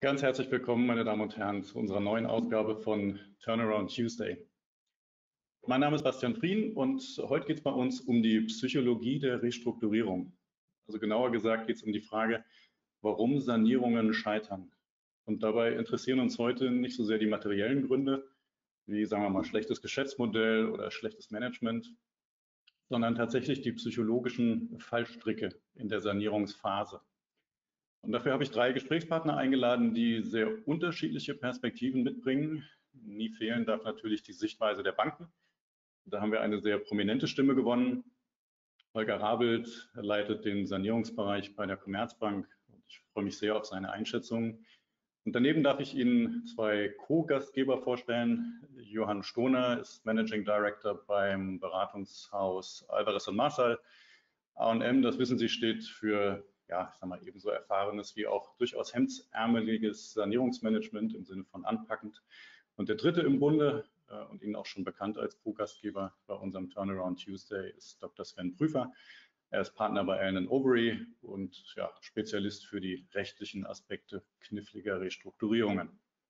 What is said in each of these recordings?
Ganz herzlich willkommen, meine Damen und Herren, zu unserer neuen Ausgabe von Turnaround Tuesday. Mein Name ist Bastian Frien und heute geht es bei uns um die Psychologie der Restrukturierung. Also genauer gesagt geht es um die Frage, warum Sanierungen scheitern. Und dabei interessieren uns heute nicht so sehr die materiellen Gründe, wie sagen wir mal schlechtes Geschäftsmodell oder schlechtes Management, sondern tatsächlich die psychologischen Fallstricke in der Sanierungsphase. Und dafür habe ich 3 Gesprächspartner eingeladen, die sehr unterschiedliche Perspektiven mitbringen. Nie fehlen darf natürlich die Sichtweise der Banken. Da haben wir eine sehr prominente Stimme gewonnen. Holger Rabelt leitet den Sanierungsbereich bei der Commerzbank. Ich freue mich sehr auf seine Einschätzung. Und daneben darf ich Ihnen 2 Co-Gastgeber vorstellen. Johann Stoner ist Managing Director beim Beratungshaus Alvarez & Marsal. A&M, das wissen Sie, steht für ich sag mal, ebenso erfahrenes wie auch durchaus hemdsärmeliges Sanierungsmanagement im Sinne von anpackend. Und der dritte im Bunde und Ihnen auch schon bekannt als Co-Gastgeber bei unserem Turnaround Tuesday ist Dr. Sven Prüfer. Er ist Partner bei Allen & Overy und Spezialist für die rechtlichen Aspekte kniffliger Restrukturierungen.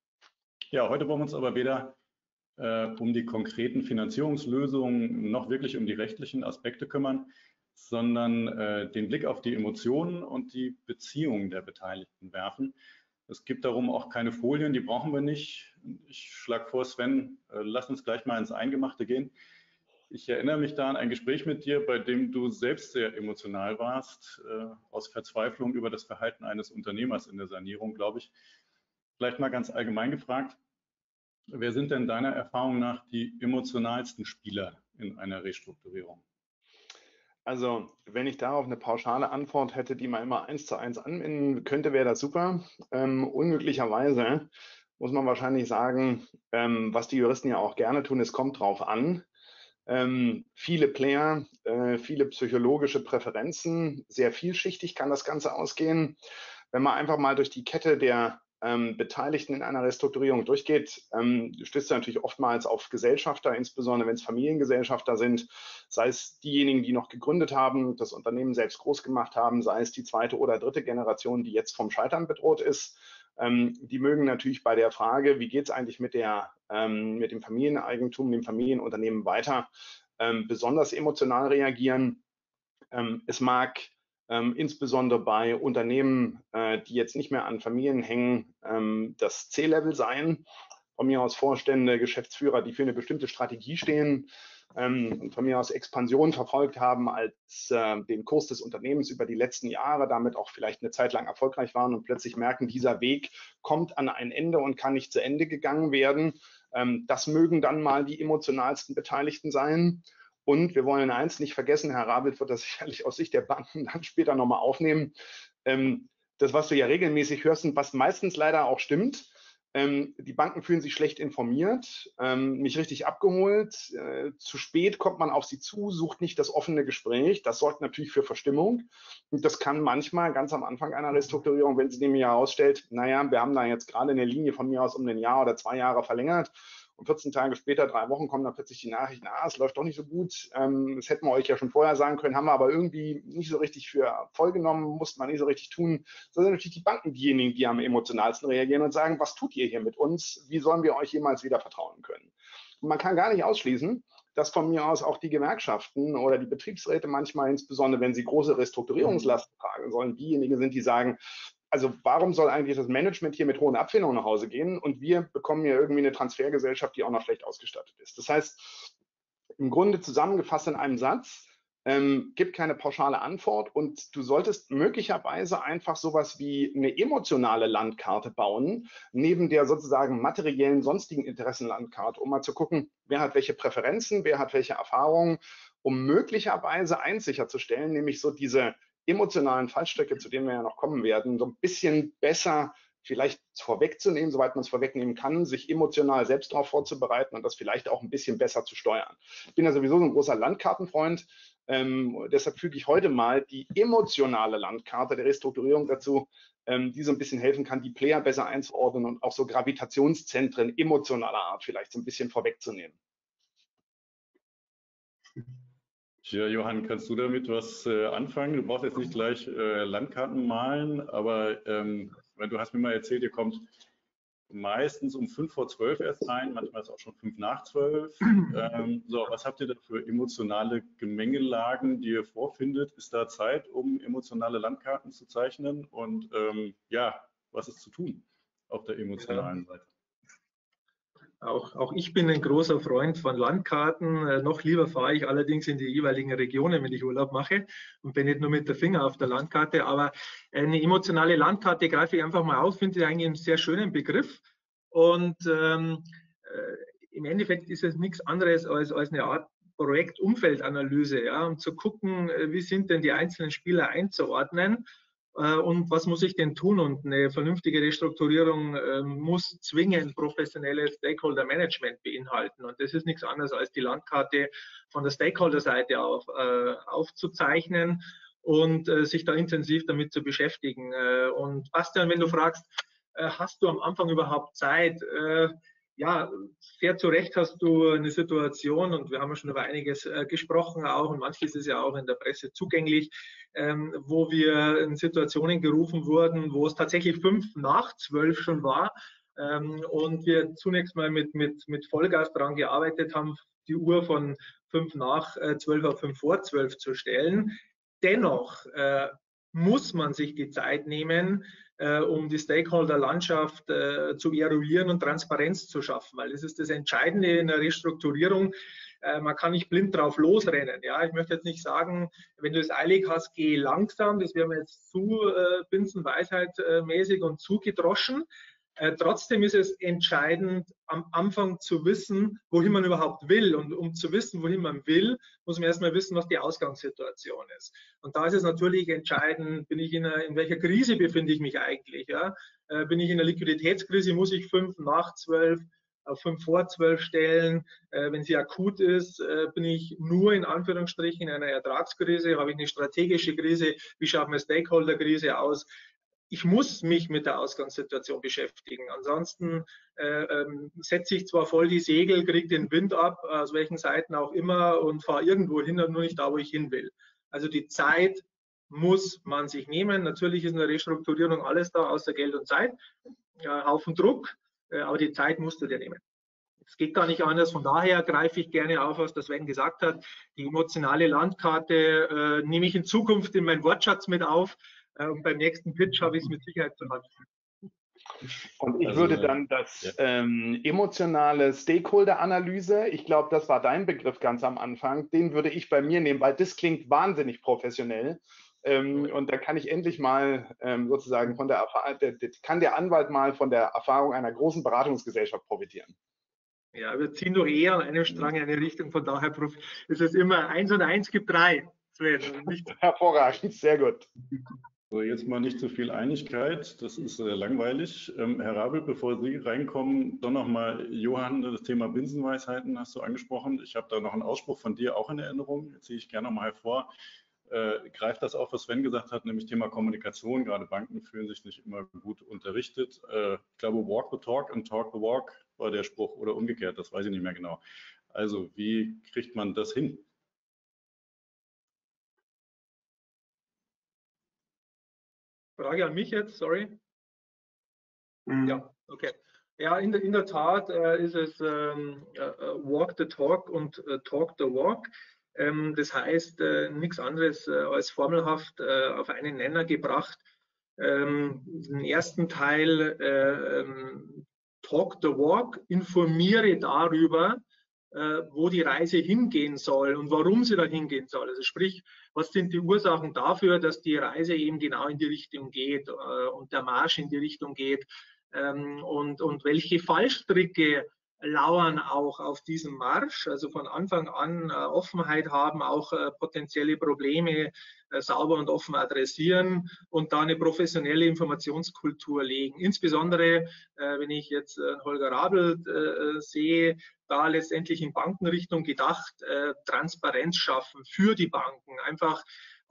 Ja, heute wollen wir uns aber weder um die konkreten Finanzierungslösungen noch wirklich um die rechtlichen Aspekte kümmern, sondern den Blick auf die Emotionen und die Beziehungen der Beteiligten werfen. Es gibt darum auch keine Folien, die brauchen wir nicht. Ich schlage vor, Sven, lass uns gleich mal ins Eingemachte gehen. Ich erinnere mich da an ein Gespräch mit dir, bei dem du selbst sehr emotional warst, aus Verzweiflung über das Verhalten eines Unternehmers in der Sanierung, glaube ich. Vielleicht mal ganz allgemein gefragt, wer sind denn deiner Erfahrung nach die emotionalsten Spieler in einer Restrukturierung? Also, wenn ich darauf eine pauschale Antwort hätte, die man immer 1:1 anwenden könnte, wäre das super. Unglücklicherweise muss man wahrscheinlich sagen, was die Juristen ja auch gerne tun, es kommt drauf an. Viele Player, viele psychologische Präferenzen, sehr vielschichtig kann das Ganze ausgehen. Wenn man einfach mal durch die Kette der Beteiligten in einer Restrukturierung durchgeht, stößt du natürlich oftmals auf Gesellschafter, insbesondere wenn es Familiengesellschafter sind, sei es diejenigen, die noch gegründet haben, das Unternehmen selbst groß gemacht haben, sei es die 2. oder 3. Generation, die jetzt vom Scheitern bedroht ist. Die mögen natürlich bei der Frage, wie geht es eigentlich mit dem Familieneigentum, dem Familienunternehmen weiter, besonders emotional reagieren. Es mag insbesondere bei Unternehmen, die jetzt nicht mehr an Familien hängen, das C-Level sein. Von mir aus Vorstände, Geschäftsführer, die für eine bestimmte Strategie stehen und von mir aus Expansion verfolgt haben als den Kurs des Unternehmens über die letzten Jahre, damit auch vielleicht eine Zeit lang erfolgreich waren und plötzlich merken, dieser Weg kommt an ein Ende und kann nicht zu Ende gegangen werden. Das mögen dann mal die emotionalsten Beteiligten sein. Und wir wollen eins nicht vergessen, Herr Rabelt wird das sicherlich aus Sicht der Banken dann später nochmal aufnehmen. Das, was du ja regelmäßig hörst und was meistens leider auch stimmt, die Banken fühlen sich schlecht informiert, nicht richtig abgeholt. Zu spät kommt man auf sie zu, sucht nicht das offene Gespräch. Das sorgt natürlich für Verstimmung. Und das kann manchmal ganz am Anfang einer Restrukturierung, wenn sie nämlich herausstellt, naja, wir haben da jetzt gerade eine Linie von mir aus um ein Jahr oder 2 Jahre verlängert. Und 14 Tage später, 3 Wochen, kommen dann plötzlich die Nachrichten, es läuft doch nicht so gut. Das hätten wir euch ja schon vorher sagen können, haben wir aber irgendwie nicht so richtig für voll genommen, mussten wir nicht so richtig tun. Das sind natürlich die Banken diejenigen, die am emotionalsten reagieren und sagen, was tut ihr hier mit uns? Wie sollen wir euch jemals wieder vertrauen können? Und man kann gar nicht ausschließen, dass von mir aus auch die Gewerkschaften oder die Betriebsräte manchmal, insbesondere wenn sie große Restrukturierungslasten tragen sollen, diejenigen sind, die sagen, also warum soll eigentlich das Management hier mit hohen Abfindungen nach Hause gehen und wir bekommen hier irgendwie eine Transfergesellschaft, die auch noch schlecht ausgestattet ist. Das heißt, im Grunde zusammengefasst in einem Satz, gibt keine pauschale Antwort und du solltest möglicherweise einfach sowas wie eine emotionale Landkarte bauen, neben der sozusagen materiellen sonstigen Interessenlandkarte, um mal zu gucken, wer hat welche Präferenzen, wer hat welche Erfahrungen, um möglicherweise eins sicherzustellen, nämlich so diese emotionalen Fallstricke, zu denen wir ja noch kommen werden, so ein bisschen besser vielleicht vorwegzunehmen, soweit man es vorwegnehmen kann, sich emotional selbst darauf vorzubereiten und das vielleicht auch ein bisschen besser zu steuern. Ich bin ja sowieso so ein großer Landkartenfreund, deshalb füge ich heute mal die emotionale Landkarte der Restrukturierung dazu, die so ein bisschen helfen kann, die Player besser einzuordnen und auch so Gravitationszentren emotionaler Art vielleicht so ein bisschen vorwegzunehmen. Ja, Johann, kannst du damit was anfangen? Du brauchst jetzt nicht gleich Landkarten malen, aber Weil du hast mir mal erzählt, ihr kommt meistens um 5 vor 12 erst rein, manchmal ist es auch schon 5 nach 12. So, was habt ihr da für emotionale Gemengelagen, die ihr vorfindet? Ist da Zeit, um emotionale Landkarten zu zeichnen? Und ja, was ist zu tun auf der emotionalen Seite? Auch ich bin ein großer Freund von Landkarten. Noch lieber fahre ich allerdings in die jeweiligen Regionen, wenn ich Urlaub mache und bin nicht nur mit der Finger auf der Landkarte. Aber eine emotionale Landkarte greife ich einfach mal auf, finde ich eigentlich einen sehr schönen Begriff. Und im Endeffekt ist es nichts anderes als eine Art Projektumfeldanalyse, ja, um zu gucken, wie sind denn die einzelnen Spieler einzuordnen. Und was muss ich denn tun? Und eine vernünftige Restrukturierung muss zwingend professionelles Stakeholder-Management beinhalten. Und das ist nichts anderes als die Landkarte von der Stakeholder-Seite aufzuzeichnen und sich da intensiv damit zu beschäftigen. Und Bastian, wenn du fragst, hast du am Anfang überhaupt Zeit? Ja, sehr zu Recht hast du eine Situation, und wir haben ja schon über einiges gesprochen auch, und manches ist ja auch in der Presse zugänglich, wo wir in Situationen gerufen wurden, wo es tatsächlich 5 nach 12 schon war, und wir zunächst mal mit Vollgas daran gearbeitet haben, die Uhr von 5 nach 12 auf 5 vor 12 zu stellen. Dennoch muss man sich die Zeit nehmen, um die Stakeholder-Landschaft zu eruieren und Transparenz zu schaffen, weil das ist das Entscheidende in der Restrukturierung. Man kann nicht blind drauf losrennen. Ja, ich möchte jetzt nicht sagen, wenn du es eilig hast, geh langsam. Das wäre mir jetzt zu binsenweisheitmäßig und zu gedroschen. Trotzdem ist es entscheidend, am Anfang zu wissen, wohin man überhaupt will. Und um zu wissen, wohin man will, muss man erstmal wissen, was die Ausgangssituation ist. Und da ist es natürlich entscheidend, in welcher Krise befinde ich mich eigentlich? Ja? Bin ich in einer Liquiditätskrise, muss ich 5 nach 12 auf 5 vor 12 stellen. Wenn sie akut ist, bin ich nur in Anführungsstrichen in einer Ertragskrise, habe ich eine strategische Krise, wie schaut eine Stakeholder-Krise aus? Ich muss mich mit der Ausgangssituation beschäftigen. Ansonsten setze ich zwar voll die Segel, kriege den Wind ab, aus welchen Seiten auch immer, und fahre irgendwo hin, nur nicht da, wo ich hin will. Also die Zeit muss man sich nehmen. Natürlich ist in der Restrukturierung alles da, außer Geld und Zeit. Haufen Druck, aber die Zeit musst du dir nehmen. Es geht gar nicht anders. Von daher greife ich gerne auf, was der Sven gesagt hat. Die emotionale Landkarte nehme ich in Zukunft in meinen Wortschatz mit auf. Und beim nächsten Pitch habe ich es mit Sicherheit zur Hand. Und ich würde dann das emotionale Stakeholder-Analyse, ich glaube, das war dein Begriff ganz am Anfang, den würde ich bei mir nehmen, weil das klingt wahnsinnig professionell. Und da kann ich endlich mal sozusagen kann der Anwalt mal von der Erfahrung einer großen Beratungsgesellschaft profitieren. Ja, wir ziehen doch eher an einem Strang in eine Richtung, von daher ist es immer 1 und 1 gibt 3. Hervorragend, sehr gut. So, jetzt mal nicht zu viel Einigkeit, das ist langweilig. Herr Rabel, bevor Sie reinkommen, doch nochmal, Johann, das Thema Binsenweisheiten hast du angesprochen. Ich habe da noch einen Ausspruch von dir auch in Erinnerung, ziehe ich gerne nochmal hervor. Greift das auf, was Sven gesagt hat, nämlich Thema Kommunikation. Gerade Banken fühlen sich nicht immer gut unterrichtet. Ich glaube, walk the talk and talk the walk war der Spruch, oder umgekehrt, das weiß ich nicht mehr genau. Also, wie kriegt man das hin? Frage an mich jetzt, sorry. Ja, okay. Ja, in der Tat ist es walk the talk und talk the walk. Das heißt, nichts anderes als formelhaft auf einen Nenner gebracht. Den ersten Teil talk the walk, informiere darüber, wo die Reise hingehen soll und warum sie da hingehen soll. Also sprich, was sind die Ursachen dafür, dass die Reise eben genau in die Richtung geht und der Marsch in die Richtung geht, und welche Fallstricke lauern auch auf diesem Marsch, also von Anfang an Offenheit haben, auch potenzielle Probleme sauber und offen adressieren und da eine professionelle Informationskultur legen. Insbesondere, wenn ich jetzt Holger Rabel sehe, da letztendlich in Bankenrichtung gedacht, Transparenz schaffen für die Banken, einfach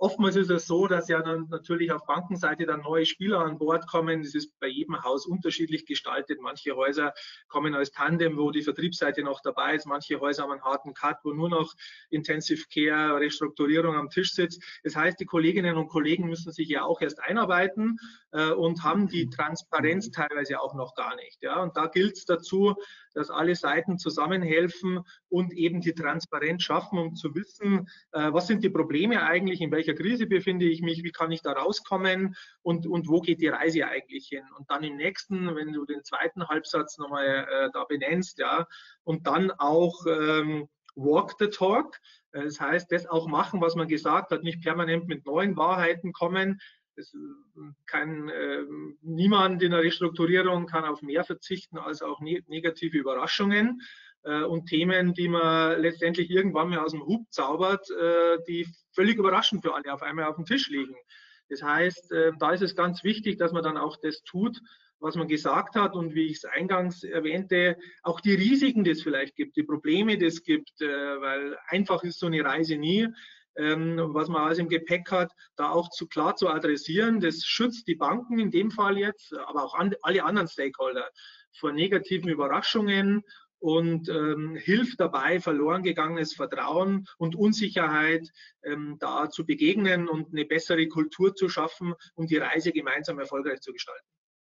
Oftmals ist es so, dass ja dann natürlich auf Bankenseite dann neue Spieler an Bord kommen. Das ist bei jedem Haus unterschiedlich gestaltet. Manche Häuser kommen als Tandem, wo die Vertriebsseite noch dabei ist. Manche Häuser haben einen harten Cut, wo nur noch Intensive Care, Restrukturierung am Tisch sitzt. Das heißt, die Kolleginnen und Kollegen müssen sich ja auch erst einarbeiten und haben die Transparenz teilweise auch noch gar nicht. Ja? Und da gilt es dazu, dass alle Seiten zusammenhelfen und eben die Transparenz schaffen, um zu wissen, was sind die Probleme eigentlich, in welcher Krise befinde ich mich, wie kann ich da rauskommen und wo geht die Reise eigentlich hin. Und dann im nächsten, wenn du den zweiten Halbsatz nochmal da benennst, ja, und dann auch walk the talk, das heißt, das auch machen, was man gesagt hat, nicht permanent mit neuen Wahrheiten kommen. Das kann niemand in der Restrukturierung kann auf mehr verzichten als auch negative Überraschungen und Themen, die man letztendlich irgendwann mal aus dem Hut zaubert, die völlig überraschend für alle auf einmal auf dem Tisch liegen. Das heißt, da ist es ganz wichtig, dass man dann auch das tut, was man gesagt hat und wie ich es eingangs erwähnte, auch die Risiken, die es vielleicht gibt, die Probleme, die es gibt, weil einfach ist so eine Reise nie. Was man alles im Gepäck hat, da auch klar zu adressieren. Das schützt die Banken in dem Fall jetzt, aber auch alle anderen Stakeholder vor negativen Überraschungen und hilft dabei, verloren gegangenes Vertrauen und Unsicherheit da zu begegnen und eine bessere Kultur zu schaffen, um die Reise gemeinsam erfolgreich zu gestalten.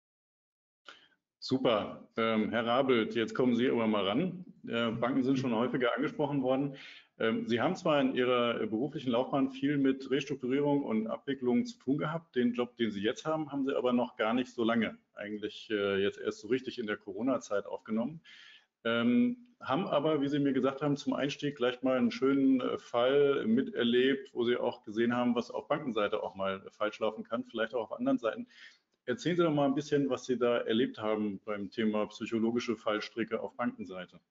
Super. Herr Rabelt, jetzt kommen Sie aber mal ran. Banken sind schon häufiger angesprochen worden. Sie haben zwar in Ihrer beruflichen Laufbahn viel mit Restrukturierung und Abwicklung zu tun gehabt. Den Job, den Sie jetzt haben, haben Sie aber noch gar nicht so lange, eigentlich jetzt erst so richtig in der Corona-Zeit aufgenommen. Haben aber, wie Sie mir gesagt haben, zum Einstieg gleich mal einen schönen Fall miterlebt, wo Sie auch gesehen haben, was auf Bankenseite auch mal falsch laufen kann, vielleicht auch auf anderen Seiten. Erzählen Sie doch mal ein bisschen, was Sie da erlebt haben beim Thema psychologische Fallstricke auf Bankenseite.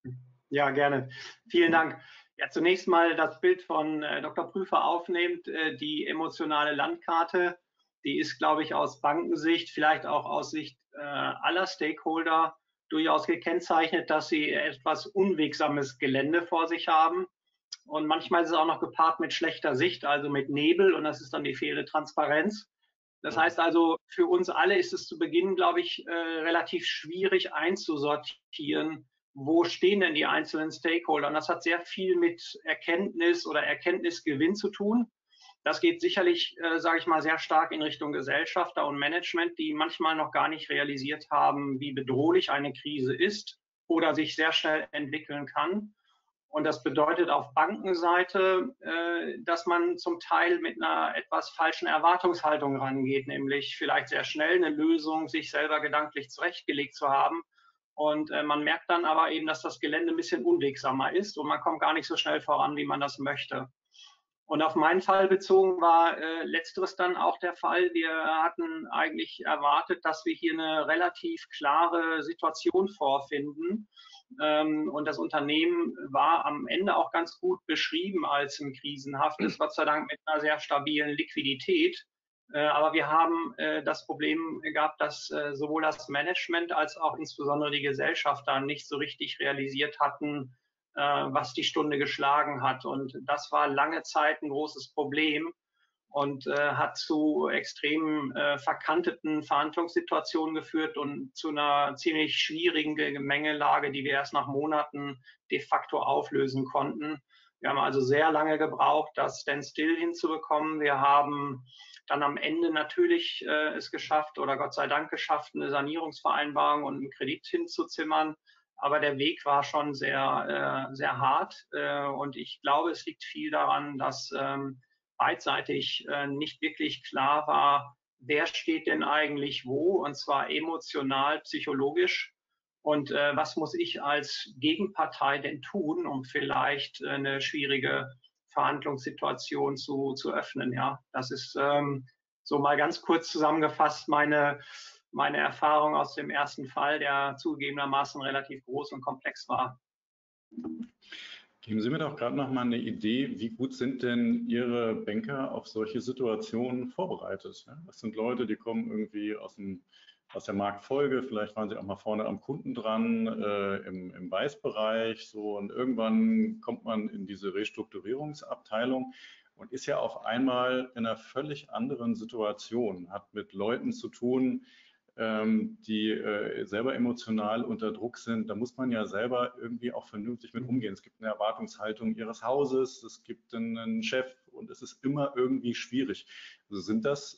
Ja, gerne. Vielen Dank. Ja, zunächst mal das Bild von Dr. Prüfer aufnehmend, die emotionale Landkarte, die ist, glaube ich, aus Bankensicht, vielleicht auch aus Sicht aller Stakeholder durchaus gekennzeichnet, dass sie etwas unwegsames Gelände vor sich haben. Und manchmal ist es auch noch gepaart mit schlechter Sicht, also mit Nebel, und das ist dann die fehlende Transparenz. Das heißt also, für uns alle ist es zu Beginn, glaube ich, relativ schwierig einzusortieren, wo stehen denn die einzelnen Stakeholder. Und das hat sehr viel mit Erkenntnis oder Erkenntnisgewinn zu tun. Das geht sicherlich, sage ich mal, sehr stark in Richtung Gesellschafter und Management, die manchmal noch gar nicht realisiert haben, wie bedrohlich eine Krise ist oder sich sehr schnell entwickeln kann. Und das bedeutet auf Bankenseite, dass man zum Teil mit einer etwas falschen Erwartungshaltung rangeht, nämlich vielleicht sehr schnell eine Lösung sich selber gedanklich zurechtgelegt zu haben. Und man merkt dann aber eben, dass das Gelände ein bisschen unwegsamer ist und man kommt gar nicht so schnell voran, wie man das möchte. Und auf meinen Fall bezogen war letzteres dann auch der Fall. Wir hatten eigentlich erwartet, dass wir hier eine relativ klare Situation vorfinden. Und das Unternehmen war am Ende auch ganz gut beschrieben als ein krisenhaftes, Gott sei Dank mit einer sehr stabilen Liquidität. Aber wir haben das Problem gehabt, dass sowohl das Management als auch insbesondere die Gesellschafter nicht so richtig realisiert hatten, was die Stunde geschlagen hat. Und das war lange Zeit ein großes Problem und hat zu extrem verkanteten Verhandlungssituationen geführt und zu einer ziemlich schwierigen Gemengelage, die wir erst nach Monaten de facto auflösen konnten. Wir haben also sehr lange gebraucht, das Standstill hinzubekommen. Wir haben dann am Ende natürlich es geschafft oder Gott sei Dank geschafft, eine Sanierungsvereinbarung und einen Kredit hinzuzimmern. Aber der Weg war schon sehr, sehr hart. Und ich glaube, es liegt viel daran, dass beidseitig nicht wirklich klar war, wer steht denn eigentlich wo, und zwar emotional, psychologisch. Und was muss ich als Gegenpartei denn tun, um vielleicht eine schwierige Verhandlungssituation zu öffnen? Ja, das ist so mal ganz kurz zusammengefasst meine Erfahrung aus dem ersten Fall, der zugegebenermaßen relativ groß und komplex war. Geben Sie mir doch gerade noch mal eine Idee, wie gut sind denn Ihre Banker auf solche Situationen vorbereitet? Das sind Leute, die kommen irgendwie aus der Marktfolge, vielleicht waren sie auch mal vorne am Kunden dran, im Weißbereich, so, und irgendwann kommt man in diese Restrukturierungsabteilung. und ist ja auf einmal in einer völlig anderen Situation, hat mit Leuten zu tun, die selber emotional unter Druck sind. Da muss man ja selber irgendwie auch vernünftig mit umgehen. Es gibt eine Erwartungshaltung ihres Hauses, es gibt einen Chef und es ist immer irgendwie schwierig. Also sind das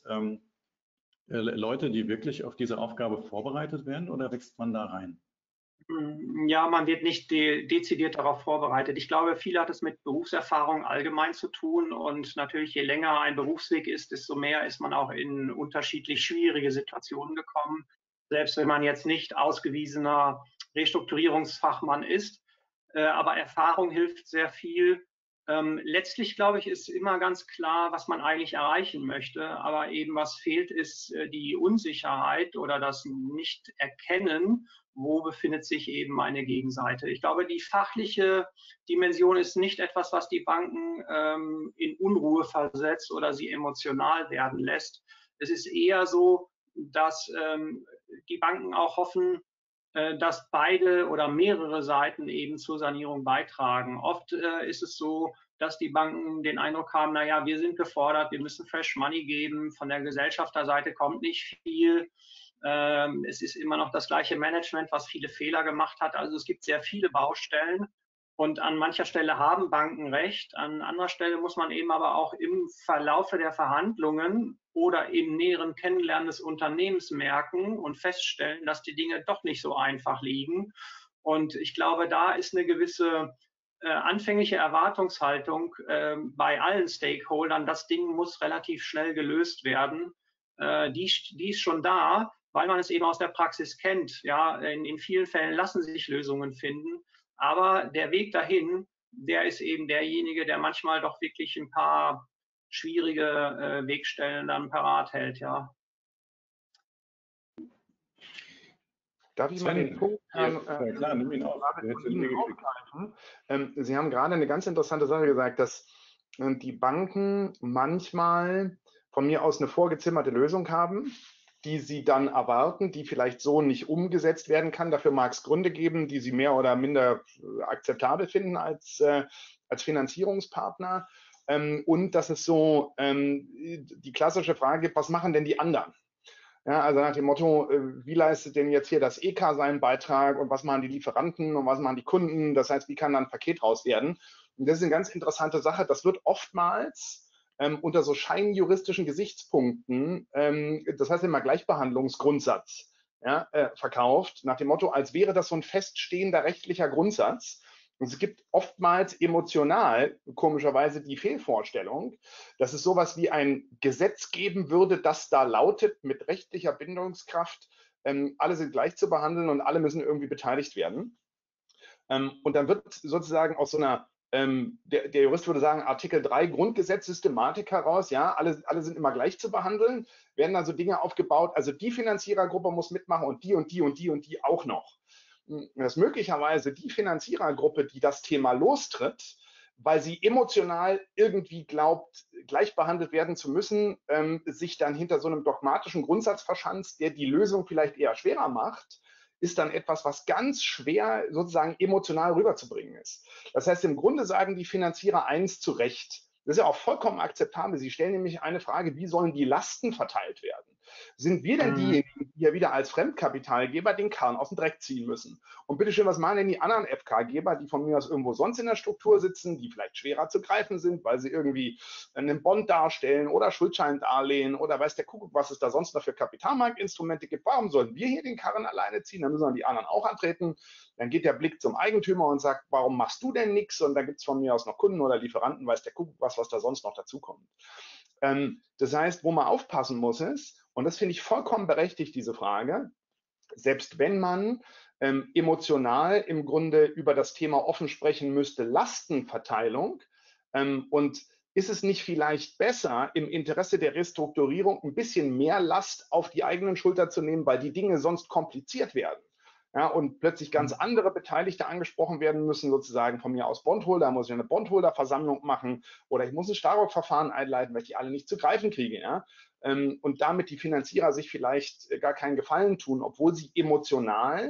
Leute, die wirklich auf diese Aufgabe vorbereitet werden oder wächst man da rein? Ja, man wird nicht dezidiert darauf vorbereitet. Ich glaube, viel hat es mit Berufserfahrung allgemein zu tun und natürlich, je länger ein Berufsweg ist, desto mehr ist man auch in unterschiedlich schwierige Situationen gekommen. Selbst wenn man jetzt nicht ausgewiesener Restrukturierungsfachmann ist, aber Erfahrung hilft sehr viel. Letztlich, glaube ich, ist immer ganz klar, was man eigentlich erreichen möchte, aber eben was fehlt, ist die Unsicherheit oder das Nicht-Erkennen, wo befindet sich eben meine Gegenseite. Ich glaube, die fachliche Dimension ist nicht etwas, was die Banken in Unruhe versetzt oder sie emotional werden lässt. Es ist eher so, dass die Banken auch hoffen, dass beide oder mehrere Seiten eben zur Sanierung beitragen. Oft ist es so, dass die Banken den Eindruck haben, naja, wir sind gefordert, wir müssen Fresh Money geben, von der Gesellschafterseite kommt nicht viel. Es ist immer noch das gleiche Management, was viele Fehler gemacht hat. Also es gibt sehr viele Baustellen und an mancher Stelle haben Banken recht. An anderer Stelle muss man eben aber auch im Verlaufe der Verhandlungen oder im näheren Kennenlernen des Unternehmens merken und feststellen, dass die Dinge doch nicht so einfach liegen. Und ich glaube, da ist eine gewisse anfängliche Erwartungshaltung bei allen Stakeholdern. Das Ding muss relativ schnell gelöst werden. Die ist schon da, weil man es eben aus der Praxis kennt. Ja, in vielen Fällen lassen sich Lösungen finden, aber der Weg dahin, der ist eben derjenige, der manchmal doch wirklich ein paar schwierige Wegstellen dann parat hält, ja. Darf ich mal den Punkt klar, nimm ihn auf. aufgreifen? Sie haben gerade eine ganz interessante Sache gesagt, dass die Banken manchmal von mir aus eine vorgezimmerte Lösung haben, die sie dann erwarten, die vielleicht so nicht umgesetzt werden kann. Dafür mag es Gründe geben, die sie mehr oder minder akzeptabel finden als Finanzierungspartner. Und dass es so die klassische Frage gibt, was machen denn die anderen? Ja, also nach dem Motto, wie leistet denn jetzt hier das EK seinen Beitrag und was machen die Lieferanten und was machen die Kunden? Das heißt, wie kann dann ein Paket raus werden? Und das ist eine ganz interessante Sache. Das wird oftmals unter so scheinjuristischen Gesichtspunkten, das heißt immer Gleichbehandlungsgrundsatz, ja, verkauft, nach dem Motto, als wäre das so ein feststehender rechtlicher Grundsatz. Und es gibt oftmals emotional, komischerweise, die Fehlvorstellung, dass es sowas wie ein Gesetz geben würde, das da lautet, mit rechtlicher Bindungskraft, alle sind gleich zu behandeln und alle müssen irgendwie beteiligt werden. Und dann wird sozusagen aus so einer, der Jurist würde sagen, Artikel 3 Grundgesetzsystematik heraus, ja, alle sind immer gleich zu behandeln, werden also Dinge aufgebaut, also die Finanzierergruppe muss mitmachen und die und die und die und die auch noch. Dass möglicherweise die Finanzierergruppe, die das Thema lostritt, weil sie emotional irgendwie glaubt, gleich behandelt werden zu müssen, sich dann hinter so einem dogmatischen Grundsatz verschanzt, der die Lösung vielleicht eher schwerer macht, ist dann etwas, was ganz schwer sozusagen emotional rüberzubringen ist. Das heißt, im Grunde sagen die Finanzierer eins zu Recht. Das ist ja auch vollkommen akzeptabel. Sie stellen nämlich eine Frage, wie sollen die Lasten verteilt werden? Sind wir denn diejenigen, die ja wieder als Fremdkapitalgeber den Karren aus dem Dreck ziehen müssen? Und bitteschön, was machen denn die anderen FK-Geber, die von mir aus irgendwo sonst in der Struktur sitzen, die vielleicht schwerer zu greifen sind, weil sie irgendwie einen Bond darstellen oder Schuldscheindarlehen oder weiß der Kuckuck, was es da sonst noch für Kapitalmarktinstrumente gibt? Warum sollten wir hier den Karren alleine ziehen? Dann müssen wir die anderen auch antreten. Dann geht der Blick zum Eigentümer und sagt, warum machst du denn nichts? Und da gibt es von mir aus noch Kunden oder Lieferanten, weiß der Kuckuck, was da sonst noch dazukommt. Das heißt, wo man aufpassen muss ist, und das finde ich vollkommen berechtigt, diese Frage, selbst wenn man emotional im Grunde über das Thema offen sprechen müsste, Lastenverteilung, und ist es nicht vielleicht besser, im Interesse der Restrukturierung ein bisschen mehr Last auf die eigenen Schulter zu nehmen, weil die Dinge sonst kompliziert werden? Ja, und plötzlich ganz andere Beteiligte angesprochen werden müssen, sozusagen von mir aus Bondholder, muss ich eine Bondholder-Versammlung machen oder ich muss ein Starrock-Verfahren einleiten, weil ich die alle nicht zu greifen kriege. Ja? Und damit die Finanzierer sich vielleicht gar keinen Gefallen tun, obwohl sie emotional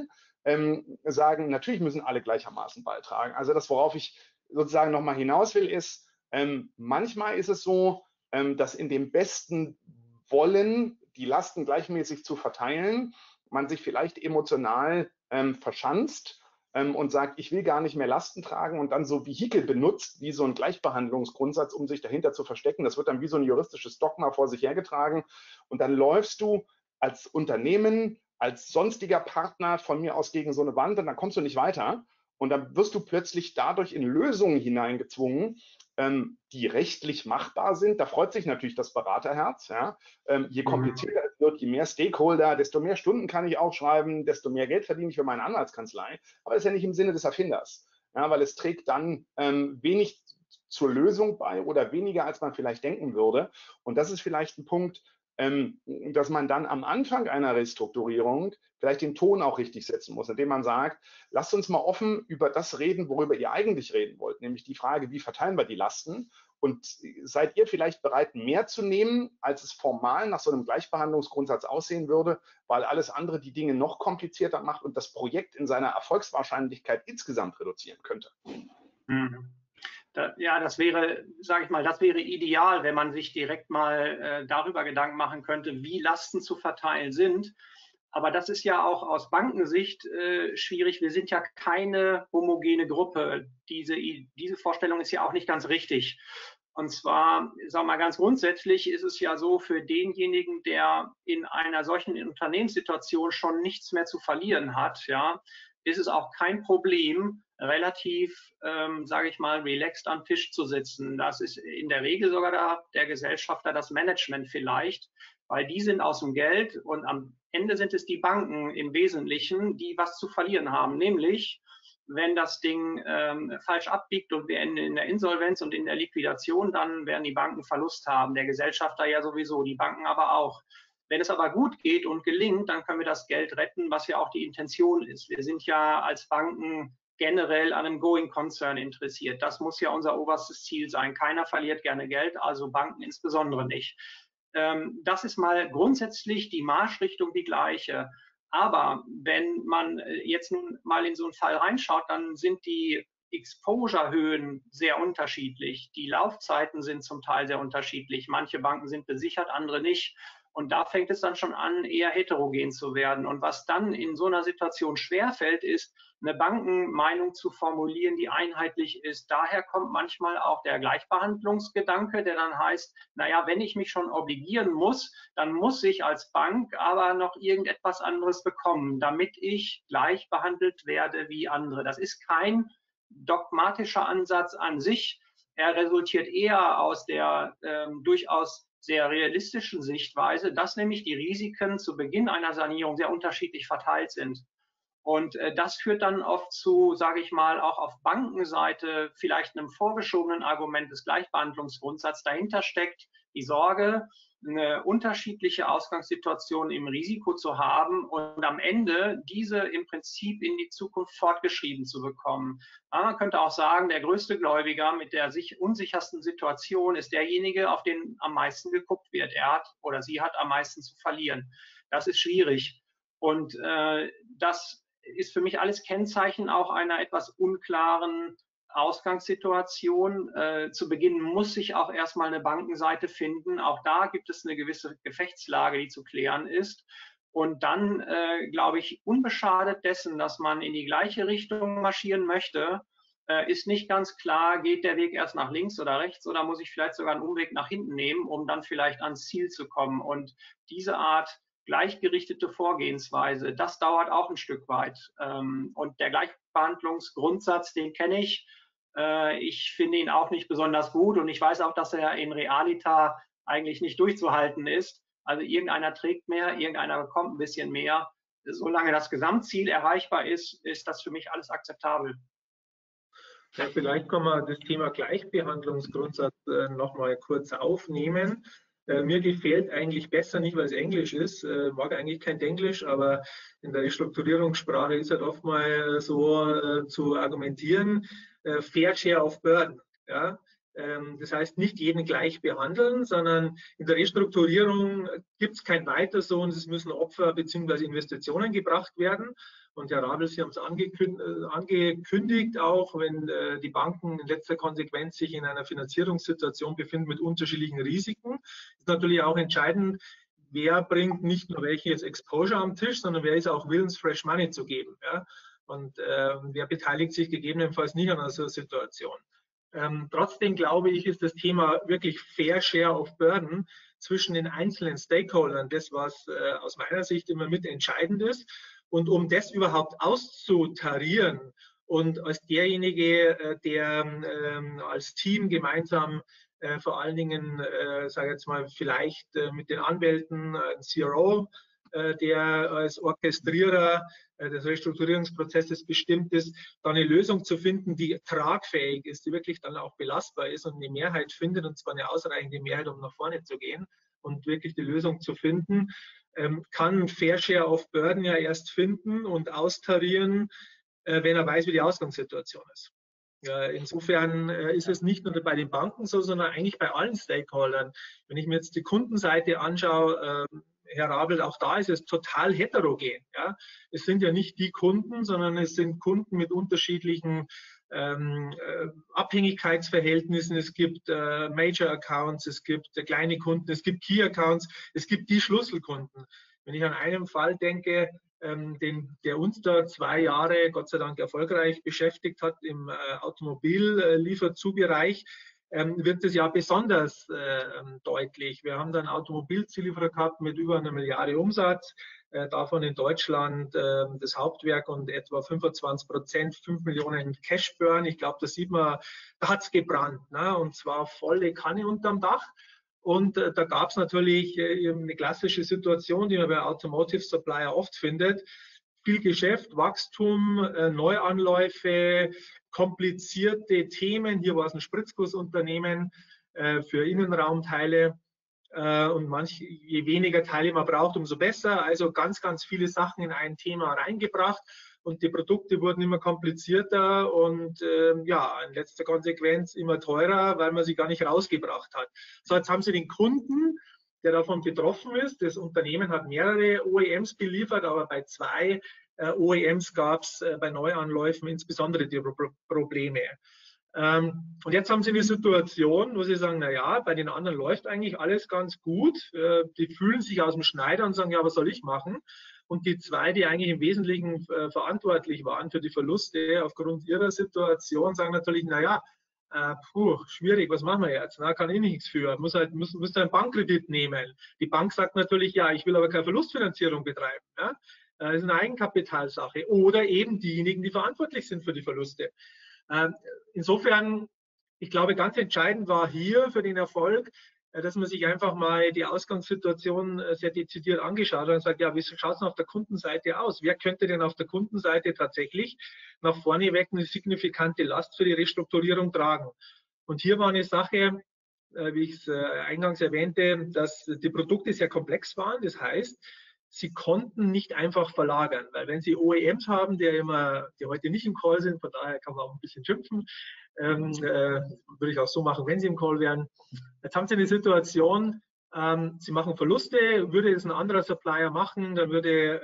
sagen, natürlich müssen alle gleichermaßen beitragen. Also das, worauf ich sozusagen nochmal hinaus will, ist, Manchmal ist es so, dass in dem besten Wollen, die Lasten gleichmäßig zu verteilen, man sich vielleicht emotional verschanzt und sagt, ich will gar nicht mehr Lasten tragen und dann so Vehikel benutzt, wie so ein Gleichbehandlungsgrundsatz, um sich dahinter zu verstecken. Das wird dann wie so ein juristisches Dogma vor sich hergetragen und dann läufst du als Unternehmen, als sonstiger Partner von mir aus gegen so eine Wand und dann kommst du nicht weiter und dann wirst du plötzlich dadurch in Lösungen hineingezwungen, die rechtlich machbar sind. Da freut sich natürlich das Beraterherz. Ja? Je komplizierter es wird, je mehr Stakeholder, desto mehr Stunden kann ich aufschreiben, desto mehr Geld verdiene ich für meine Anwaltskanzlei. Aber das ist ja nicht im Sinne des Erfinders, ja? Weil es trägt dann wenig zur Lösung bei oder weniger, als man vielleicht denken würde. Und das ist vielleicht ein Punkt, dass man dann am Anfang einer Restrukturierung vielleicht den Ton auch richtig setzen muss, indem man sagt, lasst uns mal offen über das reden, worüber ihr eigentlich reden wollt, nämlich die Frage, wie verteilen wir die Lasten und seid ihr vielleicht bereit, mehr zu nehmen, als es formal nach so einem Gleichbehandlungsgrundsatz aussehen würde, weil alles andere die Dinge noch komplizierter macht und das Projekt in seiner Erfolgswahrscheinlichkeit insgesamt reduzieren könnte. Ja, das wäre, sage ich mal, das wäre ideal, wenn man sich direkt mal darüber Gedanken machen könnte, wie Lasten zu verteilen sind. Aber das ist ja auch aus Bankensicht schwierig. Wir sind ja keine homogene Gruppe. Diese Vorstellung ist ja auch nicht ganz richtig. Und zwar, sagen wir mal ganz grundsätzlich, ist es ja so, für denjenigen, der in einer solchen Unternehmenssituation schon nichts mehr zu verlieren hat, ja, ist es auch kein Problem, relativ, sage ich mal, relaxed am Tisch zu sitzen. Das ist in der Regel sogar der Gesellschafter, das Management vielleicht, weil die sind aus dem Geld und am Ende sind es die Banken im Wesentlichen, die was zu verlieren haben, nämlich wenn das Ding falsch abbiegt und wir enden in der Insolvenz und in der Liquidation, dann werden die Banken Verlust haben, der Gesellschafter ja sowieso, die Banken aber auch. Wenn es aber gut geht und gelingt, dann können wir das Geld retten, was ja auch die Intention ist. Wir sind ja als Banken generell an einem Going Concern interessiert. Das muss ja unser oberstes Ziel sein. Keiner verliert gerne Geld, also Banken insbesondere nicht. Das ist mal grundsätzlich die Marschrichtung die gleiche. Aber wenn man jetzt nun mal in so einen Fall reinschaut, dann sind die Exposure-Höhen sehr unterschiedlich. Die Laufzeiten sind zum Teil sehr unterschiedlich. Manche Banken sind besichert, andere nicht. Und da fängt es dann schon an, eher heterogen zu werden. Und was dann in so einer Situation schwerfällt, ist, eine Bankenmeinung zu formulieren, die einheitlich ist. Daher kommt manchmal auch der Gleichbehandlungsgedanke, der dann heißt, naja, wenn ich mich schon obligieren muss, dann muss ich als Bank aber noch irgendetwas anderes bekommen, damit ich gleich behandelt werde wie andere. Das ist kein dogmatischer Ansatz an sich. Er resultiert eher aus der durchaus sehr realistischen Sichtweise, dass nämlich die Risiken zu Beginn einer Sanierung sehr unterschiedlich verteilt sind. Und das führt dann oft zu, sage ich mal, auch auf Bankenseite vielleicht einem vorgeschobenen Argument des Gleichbehandlungsgrundsatzes. Dahinter steckt die Sorge, eine unterschiedliche Ausgangssituation im Risiko zu haben und am Ende diese im Prinzip in die Zukunft fortgeschrieben zu bekommen. Man könnte auch sagen, der größte Gläubiger mit der unsichersten Situation ist derjenige, auf den am meisten geguckt wird. Er hat oder sie hat am meisten zu verlieren. Das ist schwierig. Und das ist für mich alles Kennzeichen auch einer etwas unklaren Ausgangssituation. Zu Beginn muss sich auch erstmal eine Bankenseite finden. Auch da gibt es eine gewisse Gefechtslage, die zu klären ist. Und dann, glaube ich, unbeschadet dessen, dass man in die gleiche Richtung marschieren möchte, ist nicht ganz klar, geht der Weg erst nach links oder rechts oder muss ich vielleicht sogar einen Umweg nach hinten nehmen, um dann vielleicht ans Ziel zu kommen. Und diese Art gleichgerichtete Vorgehensweise, das dauert auch ein Stück weit. Und der Gleichbehandlungsgrundsatz, den kenne ich. Ich finde ihn auch nicht besonders gut und ich weiß auch, dass er in Realita eigentlich nicht durchzuhalten ist. Also irgendeiner trägt mehr, irgendeiner bekommt ein bisschen mehr. Solange das Gesamtziel erreichbar ist, ist das für mich alles akzeptabel. Ja, vielleicht kann man das Thema Gleichbehandlungsgrundsatz nochmal kurz aufnehmen. Mir gefällt eigentlich besser, nicht weil es Englisch ist, mag eigentlich kein Englisch, aber in der Restrukturierungssprache ist halt oft mal so zu argumentieren, Fair Share of Burden. Ja? Das heißt, nicht jeden gleich behandeln, sondern in der Restrukturierung gibt es kein Weiter so und es müssen Opfer bzw. Investitionen gebracht werden. Und Herr Rabel, Sie haben es angekündigt, auch wenn die Banken in letzter Konsequenz sich in einer Finanzierungssituation befinden mit unterschiedlichen Risiken, ist natürlich auch entscheidend, wer bringt nicht nur welches Exposure am Tisch, sondern wer ist auch willens, Fresh Money zu geben. Ja? Und wer beteiligt sich gegebenenfalls nicht an einer Situation. Trotzdem glaube ich, ist das Thema wirklich Fair Share of Burden zwischen den einzelnen Stakeholdern das, was aus meiner Sicht immer mit entscheidend ist. Und um das überhaupt auszutarieren und als derjenige, der als Team gemeinsam vor allen Dingen, sage ich jetzt mal, vielleicht mit den Anwälten, ein CRO, der als Orchestrierer des Restrukturierungsprozesses bestimmt ist, dann eine Lösung zu finden, die tragfähig ist, die wirklich dann auch belastbar ist und eine Mehrheit findet, und zwar eine ausreichende Mehrheit, um nach vorne zu gehen und wirklich die Lösung zu finden, kann Fair Share of Burden ja erst finden und austarieren, wenn er weiß, wie die Ausgangssituation ist. Ja, insofern ist es nicht nur bei den Banken so, sondern eigentlich bei allen Stakeholdern. Wenn ich mir jetzt die Kundenseite anschaue, Herr Rabel, auch da ist es total heterogen. Ja? Es sind ja nicht die Kunden, sondern es sind Kunden mit unterschiedlichen Abhängigkeitsverhältnissen. Es gibt Major Accounts, es gibt kleine Kunden, es gibt Key Accounts, es gibt die Schlüsselkunden. Wenn ich an einen Fall denke, der uns da 2 Jahre, Gott sei Dank, erfolgreich beschäftigt hat im Automobillieferzubereich, wird es ja besonders deutlich. Wir haben dann Automobilzulieferer gehabt mit über 1 Milliarde Umsatz, davon in Deutschland das Hauptwerk und etwa 25%, 5 Millionen Cashburn. Ich glaube, da sieht man, da hat es gebrannt, ne? Und zwar volle Kanne unterm Dach. Und da gab es natürlich eine klassische Situation, die man bei Automotive Supplier oft findet. Viel Geschäft, Wachstum, Neuanläufe, komplizierte Themen. Hier war es ein Spritzgussunternehmen für Innenraumteile. Und je weniger Teile man braucht, umso besser. Also ganz, ganz viele Sachen in ein Thema reingebracht. Und die Produkte wurden immer komplizierter und ja, in letzter Konsequenz immer teurer, weil man sie gar nicht rausgebracht hat. So, jetzt haben Sie den Kunden, der davon betroffen ist. Das Unternehmen hat mehrere OEMs beliefert, aber bei 2 OEMs gab es bei Neuanläufen insbesondere die Probleme. Und jetzt haben Sie eine Situation, wo Sie sagen, naja, bei den anderen läuft eigentlich alles ganz gut. Die fühlen sich aus dem Schneider und sagen, ja, was soll ich machen? Und die 2, die eigentlich im Wesentlichen verantwortlich waren für die Verluste aufgrund ihrer Situation, sagen natürlich, naja, schwierig, was machen wir jetzt? Na, kann ich nichts für. Muss einen Bankkredit nehmen. Die Bank sagt natürlich, ja, ich will aber keine Verlustfinanzierung betreiben. Ja? Das ist eine Eigenkapitalsache. Oder eben diejenigen, die verantwortlich sind für die Verluste. Insofern, ich glaube, ganz entscheidend war hier für den Erfolg, dass man sich einfach mal die Ausgangssituation sehr dezidiert angeschaut hat und sagt, ja, wie schaut es denn auf der Kundenseite aus? Wer könnte denn auf der Kundenseite tatsächlich nach vorne weg eine signifikante Last für die Restrukturierung tragen? Und hier war eine Sache, wie ich es eingangs erwähnte, dass die Produkte sehr komplex waren. Das heißt, sie konnten nicht einfach verlagern, weil wenn Sie OEMs haben, die heute nicht im Call sind, von daher kann man auch ein bisschen schimpfen, würde ich auch so machen, wenn Sie im Call wären. Jetzt haben Sie eine Situation, Sie machen Verluste, würde es ein anderer Supplier machen, dann würde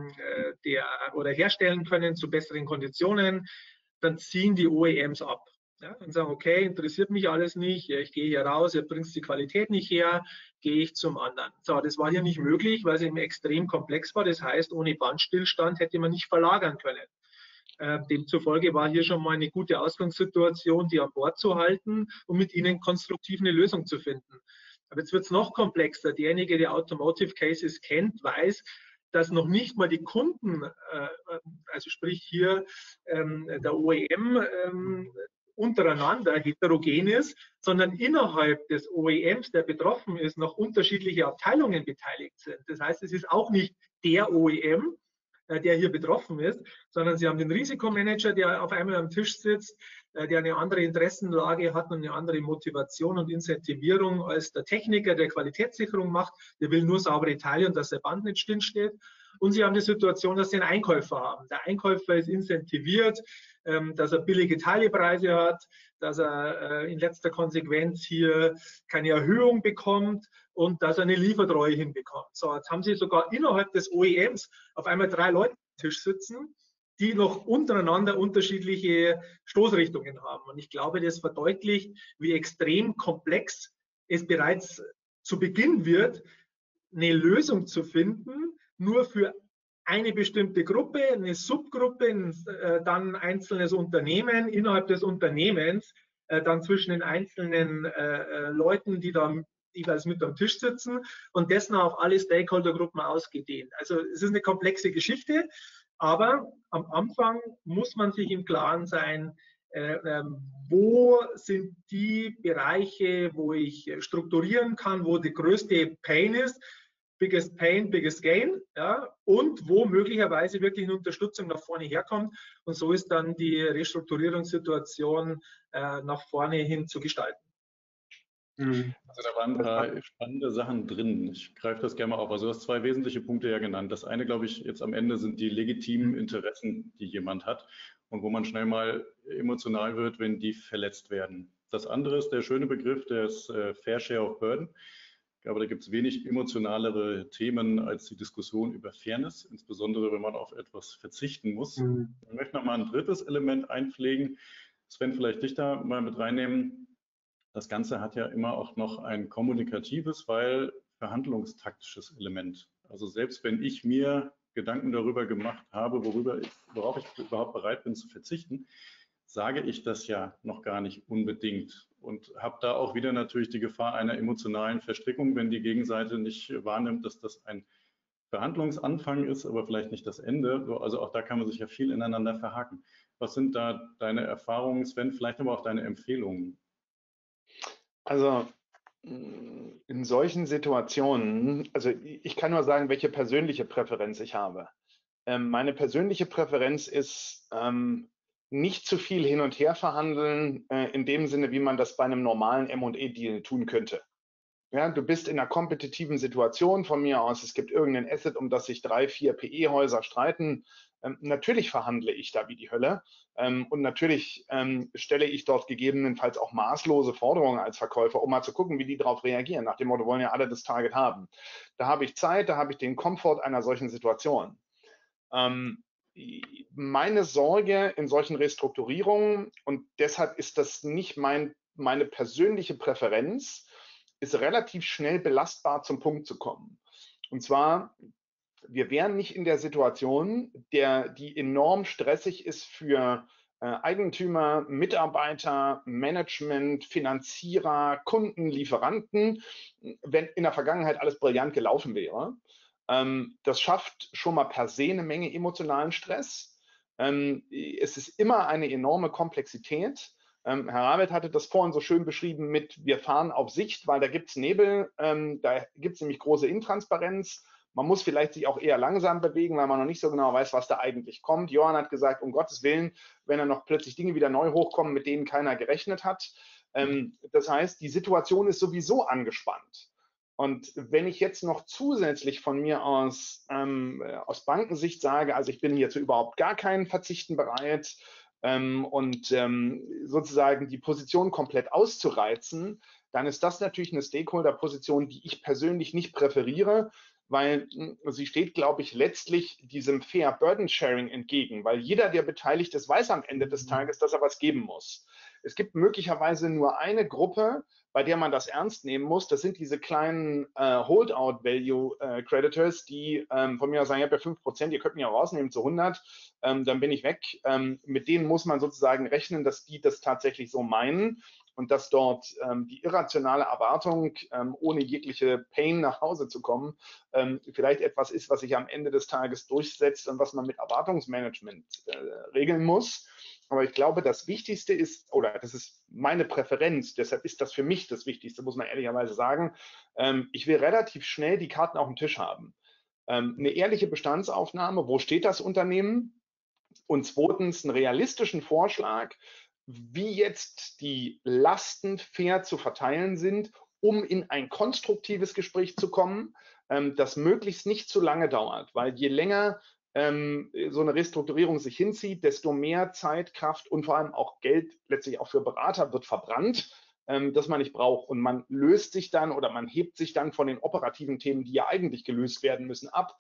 oder herstellen können zu besseren Konditionen, dann ziehen die OEMs ab. Ja, und sagen, okay, interessiert mich alles nicht, ich gehe hier raus, ihr bringt die Qualität nicht her, gehe ich zum anderen. So, das war hier nicht möglich, weil es eben extrem komplex war. Das heißt, ohne Bandstillstand hätte man nicht verlagern können. Demzufolge war hier schon mal eine gute Ausgangssituation, die an Bord zu halten und mit ihnen konstruktiv eine Lösung zu finden. Aber jetzt wird es noch komplexer. Derjenige, der Automotive Cases kennt, weiß, dass noch nicht mal die Kunden, also sprich hier der OEM, untereinander heterogen ist, sondern innerhalb des OEMs, der betroffen ist, noch unterschiedliche Abteilungen beteiligt sind. Das heißt, es ist auch nicht der OEM, der hier betroffen ist, sondern Sie haben den Risikomanager, der auf einmal am Tisch sitzt, der eine andere Interessenlage hat und eine andere Motivation und Incentivierung als der Techniker, der Qualitätssicherung macht. Der will nur saubere Teile und dass der Band nicht stillsteht. Und Sie haben die Situation, dass Sie einen Einkäufer haben. Der Einkäufer ist incentiviert, dass er billige Teilepreise hat, dass er in letzter Konsequenz hier keine Erhöhung bekommt und dass er eine Liefertreue hinbekommt. So, jetzt haben Sie sogar innerhalb des OEMs auf einmal 3 Leute am Tisch sitzen, die noch untereinander unterschiedliche Stoßrichtungen haben. Und ich glaube, das verdeutlicht, wie extrem komplex es bereits zu Beginn wird, eine Lösung zu finden, nur für eine bestimmte Gruppe, eine Subgruppe, dann ein einzelnes Unternehmen, innerhalb des Unternehmens, dann zwischen den einzelnen Leuten, die da jeweils mit am Tisch sitzen und dessen auf alle Stakeholdergruppen ausgedehnt. Also es ist eine komplexe Geschichte, aber am Anfang muss man sich im Klaren sein, wo sind die Bereiche, wo ich strukturieren kann, wo die größte Pain ist, biggest pain, biggest gain, ja, und wo möglicherweise wirklich eine Unterstützung nach vorne herkommt. Und so ist dann die Restrukturierungssituation nach vorne hin zu gestalten. Also da waren ein paar spannende Sachen drin. Ich greife das gerne mal auf. Also du hast 2 wesentliche Punkte ja genannt. Das eine, glaube ich, jetzt am Ende sind die legitimen Interessen, die jemand hat und wo man schnell mal emotional wird, wenn die verletzt werden. Das andere ist der schöne Begriff des Fair Share of Burden. Ich glaube, da gibt es wenig emotionalere Themen als die Diskussion über Fairness, insbesondere wenn man auf etwas verzichten muss. Ich möchte noch mal ein drittes Element einpflegen. Sven, vielleicht dich da mal mit reinnehmen. Das Ganze hat ja immer auch noch ein kommunikatives, weil verhandlungstaktisches Element. Also selbst wenn ich mir Gedanken darüber gemacht habe, worauf ich überhaupt bereit bin zu verzichten, sage ich das ja noch gar nicht unbedingt und habe da auch wieder natürlich die Gefahr einer emotionalen Verstrickung, wenn die Gegenseite nicht wahrnimmt, dass das ein Verhandlungsanfang ist, aber vielleicht nicht das Ende. Also auch da kann man sich ja viel ineinander verhaken. Was sind da deine Erfahrungen, Sven, vielleicht aber auch deine Empfehlungen? Also in solchen Situationen, also ich kann nur sagen, welche persönliche Präferenz ich habe. Meine persönliche Präferenz ist, nicht zu viel hin und her verhandeln, in dem Sinne, wie man das bei einem normalen M&A-Deal tun könnte. Ja, du bist in einer kompetitiven Situation von mir aus, es gibt irgendein Asset, um das sich 3, 4 PE-Häuser streiten. Natürlich verhandle ich da wie die Hölle und natürlich stelle ich dort gegebenenfalls auch maßlose Forderungen als Verkäufer, um mal zu gucken, wie die darauf reagieren. Nach dem Motto, wollen ja alle das Target haben. Da habe ich Zeit, da habe ich den Komfort einer solchen Situation. Meine Sorge in solchen Restrukturierungen, und deshalb ist das nicht meine persönliche Präferenz, ist relativ schnell belastbar zum Punkt zu kommen. Und zwar, wir wären nicht in der Situation, die enorm stressig ist für Eigentümer, Mitarbeiter, Management, Finanzierer, Kunden, Lieferanten, wenn in der Vergangenheit alles brillant gelaufen wäre. Das schafft schon mal per se eine Menge emotionalen Stress. Es ist immer eine enorme Komplexität. Herr Ravelt hatte das vorhin so schön beschrieben mit, wir fahren auf Sicht, weil da gibt es Nebel, da gibt es nämlich große Intransparenz. Man muss vielleicht sich auch eher langsam bewegen, weil man noch nicht so genau weiß, was da eigentlich kommt. Johann hat gesagt, um Gottes Willen, wenn da noch plötzlich Dinge wieder neu hochkommen, mit denen keiner gerechnet hat. Das heißt, die Situation ist sowieso angespannt. Und wenn ich jetzt noch zusätzlich von mir aus Bankensicht sage, also ich bin hier zu überhaupt gar keinen Verzichten bereit und sozusagen die Position komplett auszureizen, dann ist das natürlich eine Stakeholder-Position, die ich persönlich nicht präferiere, weil sie steht, glaube ich, letztlich diesem Fair Burden Sharing entgegen, weil jeder, der beteiligt ist, weiß am Ende des Tages, dass er was geben muss. Es gibt möglicherweise nur eine Gruppe, bei der man das ernst nehmen muss. Das sind diese kleinen Holdout-Value-Creditors, die von mir aus sagen, ich habe ja 5%, ihr könnt mich ja rausnehmen zu 100, dann bin ich weg. Mit denen muss man sozusagen rechnen, dass die das tatsächlich so meinen und dass dort die irrationale Erwartung, ohne jegliche Pain nach Hause zu kommen, vielleicht etwas ist, was sich am Ende des Tages durchsetzt und was man mit Erwartungsmanagement regeln muss. Aber ich glaube, das Wichtigste ist, oder das ist meine Präferenz, deshalb ist das für mich das Wichtigste, muss man ehrlicherweise sagen, ich will relativ schnell die Karten auf dem Tisch haben. Eine ehrliche Bestandsaufnahme, wo steht das Unternehmen? Und zweitens einen realistischen Vorschlag, wie jetzt die Lasten fair zu verteilen sind, um in ein konstruktives Gespräch zu kommen, das möglichst nicht zu lange dauert, weil je länger so eine Restrukturierung sich hinzieht, desto mehr Zeit, Kraft und vor allem auch Geld letztlich auch für Berater wird verbrannt, das man nicht braucht. Und man löst sich dann oder man hebt sich dann von den operativen Themen, die ja eigentlich gelöst werden müssen, ab.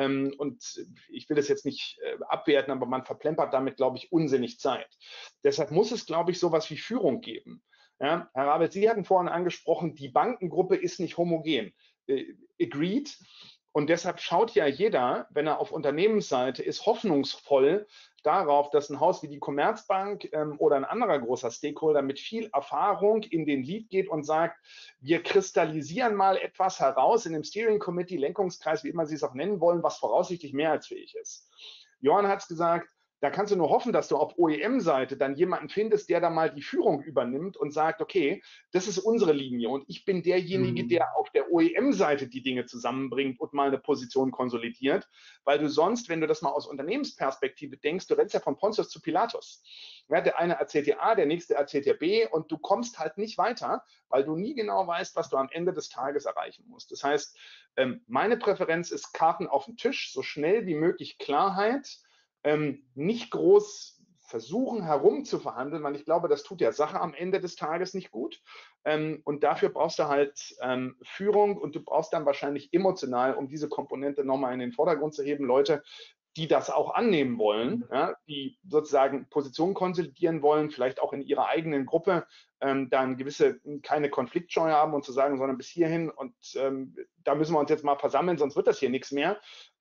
Und ich will das jetzt nicht abwerten, aber man verplempert damit, glaube ich, unsinnig Zeit. Deshalb muss es, glaube ich, sowas wie Führung geben. Ja, Herr Rabel, Sie hatten vorhin angesprochen, die Bankengruppe ist nicht homogen. Agreed. Und deshalb schaut ja jeder, wenn er auf Unternehmensseite ist, hoffnungsvoll darauf, dass ein Haus wie die Commerzbank oder ein anderer großer Stakeholder mit viel Erfahrung in den Lead geht und sagt, wir kristallisieren mal etwas heraus in dem Steering Committee, Lenkungskreis, wie immer Sie es auch nennen wollen, was voraussichtlich mehrheitsfähig ist. Johann hat es gesagt, da kannst du nur hoffen, dass du auf OEM-Seite dann jemanden findest, der da mal die Führung übernimmt und sagt, okay, das ist unsere Linie und ich bin derjenige, der auf der OEM-Seite die Dinge zusammenbringt und mal eine Position konsolidiert, weil du sonst, wenn du das mal aus Unternehmensperspektive denkst, du rennst ja von Pontius zu Pilatus. Ja, der eine erzählt dir A, der nächste erzählt dir B und du kommst halt nicht weiter, weil du nie genau weißt, was du am Ende des Tages erreichen musst. Das heißt, meine Präferenz ist Karten auf den Tisch, so schnell wie möglich Klarheit, nicht groß versuchen herum zu verhandeln, weil ich glaube, das tut der Sache am Ende des Tages nicht gut. Und dafür brauchst du halt Führung und du brauchst dann wahrscheinlich emotional, um diese Komponente nochmal in den Vordergrund zu heben, Leute, die das auch annehmen wollen, ja, die sozusagen Positionen konsolidieren wollen, vielleicht auch in ihrer eigenen Gruppe dann keine Konfliktscheu haben und zu sagen, sondern bis hierhin und da müssen wir uns jetzt mal versammeln, sonst wird das hier nichts mehr,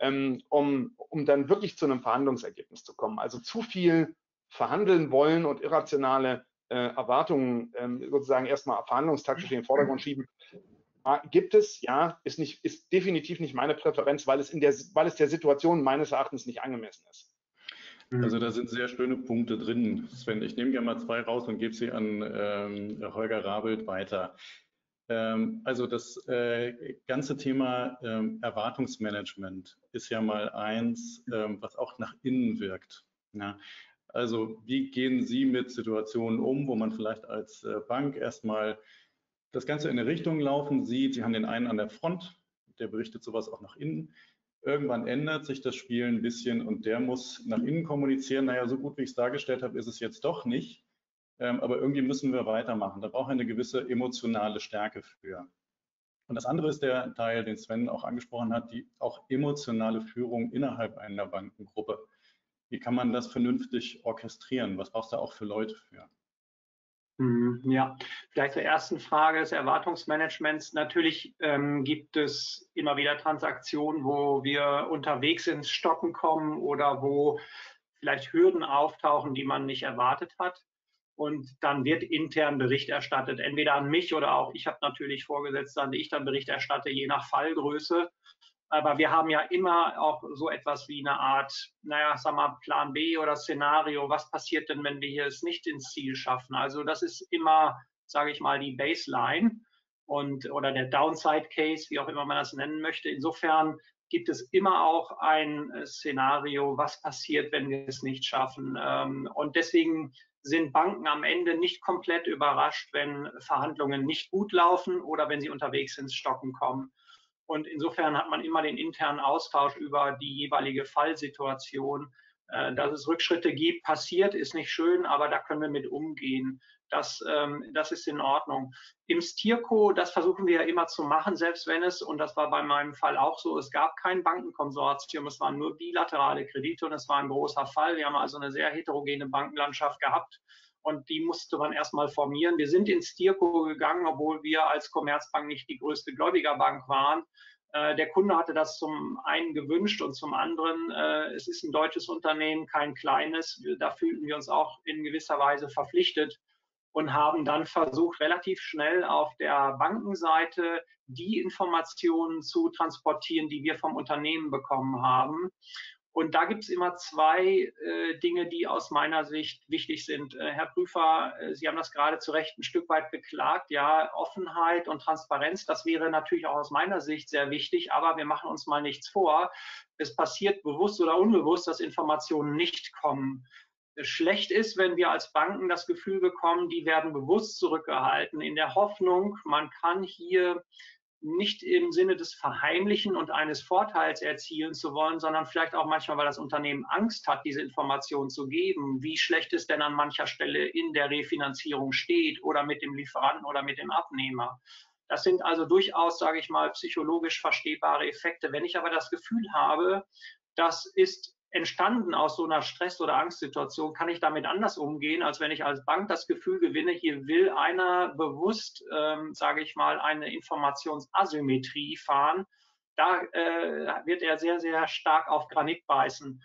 um dann wirklich zu einem Verhandlungsergebnis zu kommen. Also zu viel verhandeln wollen und irrationale Erwartungen sozusagen erstmal verhandlungstaktisch in den Vordergrund schieben, gibt es, ja, ist definitiv nicht meine Präferenz, weil es der Situation meines Erachtens nicht angemessen ist. Also da sind sehr schöne Punkte drin, Sven. Ich nehme gerne mal 2 raus und gebe sie an Holger Rabelt weiter. Also das ganze Thema Erwartungsmanagement ist ja mal eins, was auch nach innen wirkt. Ja? Also wie gehen Sie mit Situationen um, wo man vielleicht als Bank erstmal das Ganze in eine Richtung laufen sieht, Sie haben den einen an der Front, der berichtet sowas auch nach innen. Irgendwann ändert sich das Spiel ein bisschen und der muss nach innen kommunizieren, naja, so gut wie ich es dargestellt habe, ist es jetzt doch nicht, aber irgendwie müssen wir weitermachen. Da braucht er eine gewisse emotionale Stärke für. Und das andere ist der Teil, den Sven auch angesprochen hat, die auch emotionale Führung innerhalb einer Bankengruppe. Wie kann man das vernünftig orchestrieren? Was brauchst du auch für Leute für? Ja, vielleicht zur ersten Frage des Erwartungsmanagements. Natürlich gibt es immer wieder Transaktionen, wo wir unterwegs ins Stocken kommen oder wo vielleicht Hürden auftauchen, die man nicht erwartet hat. Und dann wird intern Bericht erstattet, entweder an mich oder auch ich habe natürlich Vorgesetzte, an die ich dann Bericht erstatte, je nach Fallgröße. Aber wir haben ja immer auch so etwas wie eine Art, naja, sag mal, Plan B oder Szenario. Was passiert denn, wenn wir hier es nicht ins Ziel schaffen? Also das ist immer, sage ich mal, die Baseline oder der Downside Case, wie auch immer man das nennen möchte. Insofern gibt es immer auch ein Szenario, was passiert, wenn wir es nicht schaffen. Und deswegen sind Banken am Ende nicht komplett überrascht, wenn Verhandlungen nicht gut laufen oder wenn sie unterwegs ins Stocken kommen. Und insofern hat man immer den internen Austausch über die jeweilige Fallsituation. Dass es Rückschritte gibt, passiert, ist nicht schön, aber da können wir mit umgehen. Das ist in Ordnung. Im Steerco, das versuchen wir ja immer zu machen, selbst wenn es, und das war bei meinem Fall auch so, es gab kein Bankenkonsortium, es waren nur bilaterale Kredite und es war ein großer Fall. Wir haben also eine sehr heterogene Bankenlandschaft gehabt. Und die musste man erstmal formieren. Wir sind ins Steerco gegangen, obwohl wir als Commerzbank nicht die größte Gläubigerbank waren. Der Kunde hatte das zum einen gewünscht und zum anderen, es ist ein deutsches Unternehmen, kein kleines. Da fühlten wir uns auch in gewisser Weise verpflichtet und haben dann versucht, relativ schnell auf der Bankenseite die Informationen zu transportieren, die wir vom Unternehmen bekommen haben. Und da gibt es immer 2 Dinge, die aus meiner Sicht wichtig sind. Herr Prüfer, Sie haben das gerade zu Recht ein Stück weit beklagt. Ja, Offenheit und Transparenz, das wäre natürlich auch aus meiner Sicht sehr wichtig. Aber wir machen uns mal nichts vor. Es passiert bewusst oder unbewusst, dass Informationen nicht kommen. Schlecht ist, wenn wir als Banken das Gefühl bekommen, die werden bewusst zurückgehalten, in der Hoffnung, man kann hier nicht im Sinne des Verheimlichen und eines Vorteils erzielen zu wollen, sondern vielleicht auch manchmal, weil das Unternehmen Angst hat, diese Information zu geben, wie schlecht es denn an mancher Stelle in der Refinanzierung steht oder mit dem Lieferanten oder mit dem Abnehmer. Das sind also durchaus, sage ich mal, psychologisch verstehbare Effekte. Wenn ich aber das Gefühl habe, das ist entstanden aus so einer Stress- oder Angstsituation, kann ich damit anders umgehen, als wenn ich als Bank das Gefühl gewinne, hier will einer bewusst, sage ich mal, eine Informationsasymmetrie fahren. Da wird er sehr, sehr stark auf Granit beißen.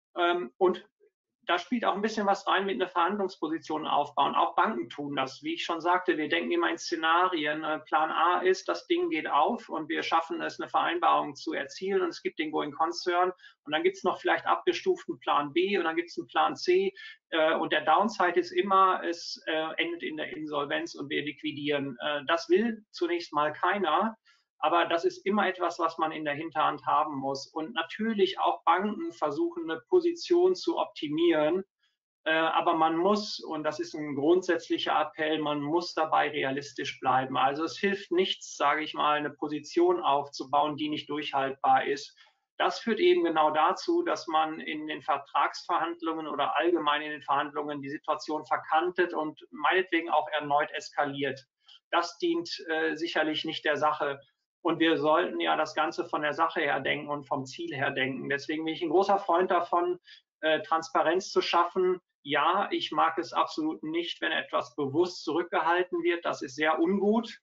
Und da spielt auch ein bisschen was rein mit einer Verhandlungsposition aufbauen. Auch Banken tun das. Wie ich schon sagte, wir denken immer in Szenarien. Plan A ist, das Ding geht auf und wir schaffen es, eine Vereinbarung zu erzielen und es gibt den Going Concern und dann gibt es noch vielleicht abgestuften Plan B und dann gibt es einen Plan C und der Downside ist immer, es endet in der Insolvenz und wir liquidieren. Das will zunächst mal keiner. Aber das ist immer etwas, was man in der Hinterhand haben muss. Und natürlich auch Banken versuchen, eine Position zu optimieren. Aber man muss, und das ist ein grundsätzlicher Appell, man muss dabei realistisch bleiben. Also es hilft nichts, sage ich mal, eine Position aufzubauen, die nicht durchhaltbar ist. Das führt eben genau dazu, dass man in den Vertragsverhandlungen oder allgemein in den Verhandlungen die Situation verkantet und meinetwegen auch erneut eskaliert. Das dient sicherlich nicht der Sache. Und wir sollten ja das Ganze von der Sache her denken und vom Ziel her denken. Deswegen bin ich ein großer Freund davon, Transparenz zu schaffen. Ja, ich mag es absolut nicht, wenn etwas bewusst zurückgehalten wird. Das ist sehr ungut.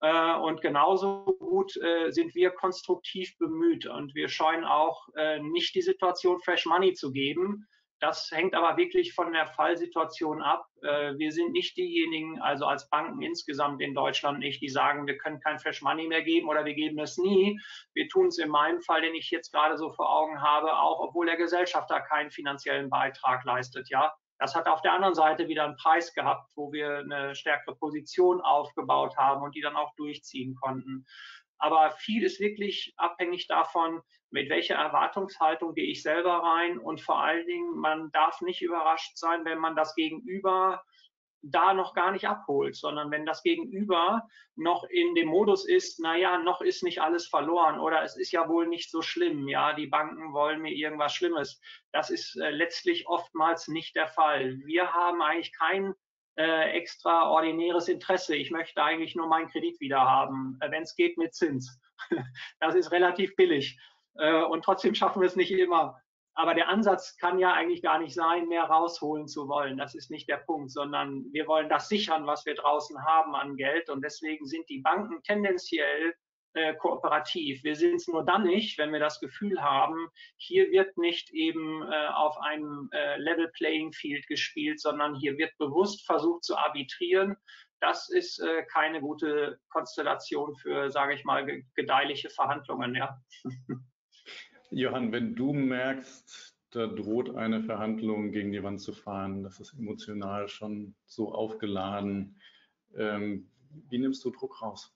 Und genauso gut sind wir konstruktiv bemüht. Und wir scheuen auch nicht die Situation, Fresh Money zu geben. Das hängt aber wirklich von der Fallsituation ab. Wir sind nicht diejenigen, also als Banken insgesamt in Deutschland nicht, die sagen, wir können kein Fresh Money mehr geben oder wir geben es nie. Wir tun es in meinem Fall, den ich jetzt gerade so vor Augen habe, auch obwohl der Gesellschafter keinen finanziellen Beitrag leistet. Ja, das hat auf der anderen Seite wieder einen Preis gehabt, wo wir eine stärkere Position aufgebaut haben und die dann auch durchziehen konnten. Aber viel ist wirklich abhängig davon, mit welcher Erwartungshaltung gehe ich selber rein und vor allen Dingen, man darf nicht überrascht sein, wenn man das Gegenüber da noch gar nicht abholt, sondern wenn das Gegenüber noch in dem Modus ist, naja, noch ist nicht alles verloren oder es ist ja wohl nicht so schlimm, ja, die Banken wollen mir irgendwas Schlimmes. Das ist letztlich oftmals nicht der Fall. Wir haben eigentlich kein extraordinäres Interesse. Ich möchte eigentlich nur meinen Kredit wieder haben, wenn es geht mit Zins. Das ist relativ billig und trotzdem schaffen wir es nicht immer. Aber der Ansatz kann ja eigentlich gar nicht sein, mehr rausholen zu wollen. Das ist nicht der Punkt, sondern wir wollen das sichern, was wir draußen haben an Geld. Und deswegen sind die Banken tendenziell kooperativ. Wir sind es nur dann nicht, wenn wir das Gefühl haben, hier wird nicht eben auf einem Level Playing Field gespielt, sondern hier wird bewusst versucht zu arbitrieren. Das ist keine gute Konstellation für, sage ich mal, gedeihliche Verhandlungen. Ja. Johann, wenn du merkst, da droht eine Verhandlung gegen die Wand zu fahren, das ist emotional schon so aufgeladen, wie nimmst du Druck raus?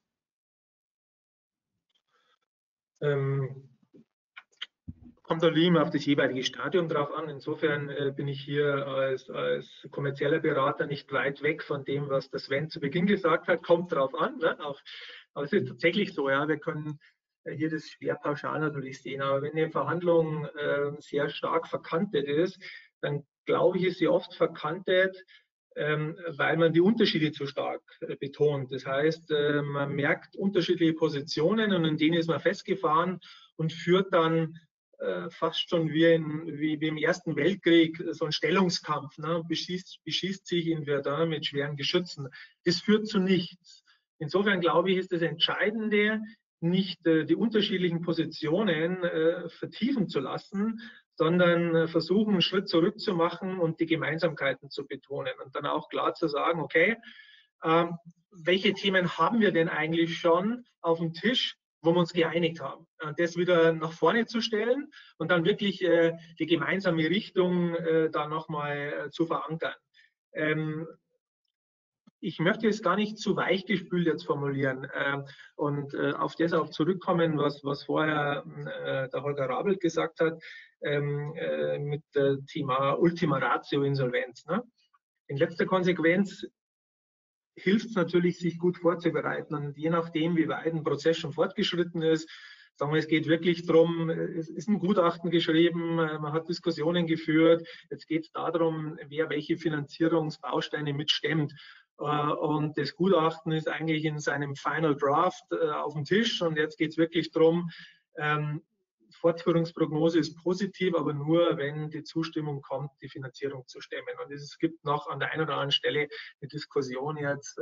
Kommt halt wie immer auf das jeweilige Stadium drauf an. Insofern bin ich hier als kommerzieller Berater nicht weit weg von dem, was der Sven zu Beginn gesagt hat. Kommt drauf an. Ne? Aber es ist tatsächlich so, ja, wir können hier das schwer pauschal natürlich sehen. Aber wenn eine Verhandlung sehr stark verkantet ist, dann glaube ich, ist sie oft verkantet, weil man die Unterschiede zu stark betont. Das heißt, man merkt unterschiedliche Positionen und in denen ist man festgefahren und führt dann fast schon wie im Ersten Weltkrieg so einen Stellungskampf, ne? beschießt sich in Verdun mit schweren Geschützen. Das führt zu nichts. Insofern glaube ich, ist das Entscheidende, nicht die unterschiedlichen Positionen vertiefen zu lassen, sondern versuchen, einen Schritt zurück zu machen und die Gemeinsamkeiten zu betonen und dann auch klar zu sagen, okay, welche Themen haben wir denn eigentlich schon auf dem Tisch, wo wir uns geeinigt haben. Das wieder nach vorne zu stellen und dann wirklich die gemeinsame Richtung da nochmal zu verankern. Ich möchte es gar nicht zu weichgespült jetzt formulieren und auf das auch zurückkommen, was vorher der Holger Rabelt gesagt hat, mit dem Thema Ultima Ratio Insolvenz. Ne? In letzter Konsequenz hilft es natürlich, sich gut vorzubereiten. Und je nachdem, wie weit ein Prozess schon fortgeschritten ist, sagen wir, es geht wirklich darum, es ist ein Gutachten geschrieben, man hat Diskussionen geführt, jetzt geht es darum, wer welche Finanzierungsbausteine mitstemmt. Und das Gutachten ist eigentlich in seinem Final Draft auf dem Tisch und jetzt geht es wirklich darum, Fortführungsprognose ist positiv, aber nur, wenn die Zustimmung kommt, die Finanzierung zu stemmen. Und es gibt noch an der einen oder anderen Stelle eine Diskussion jetzt,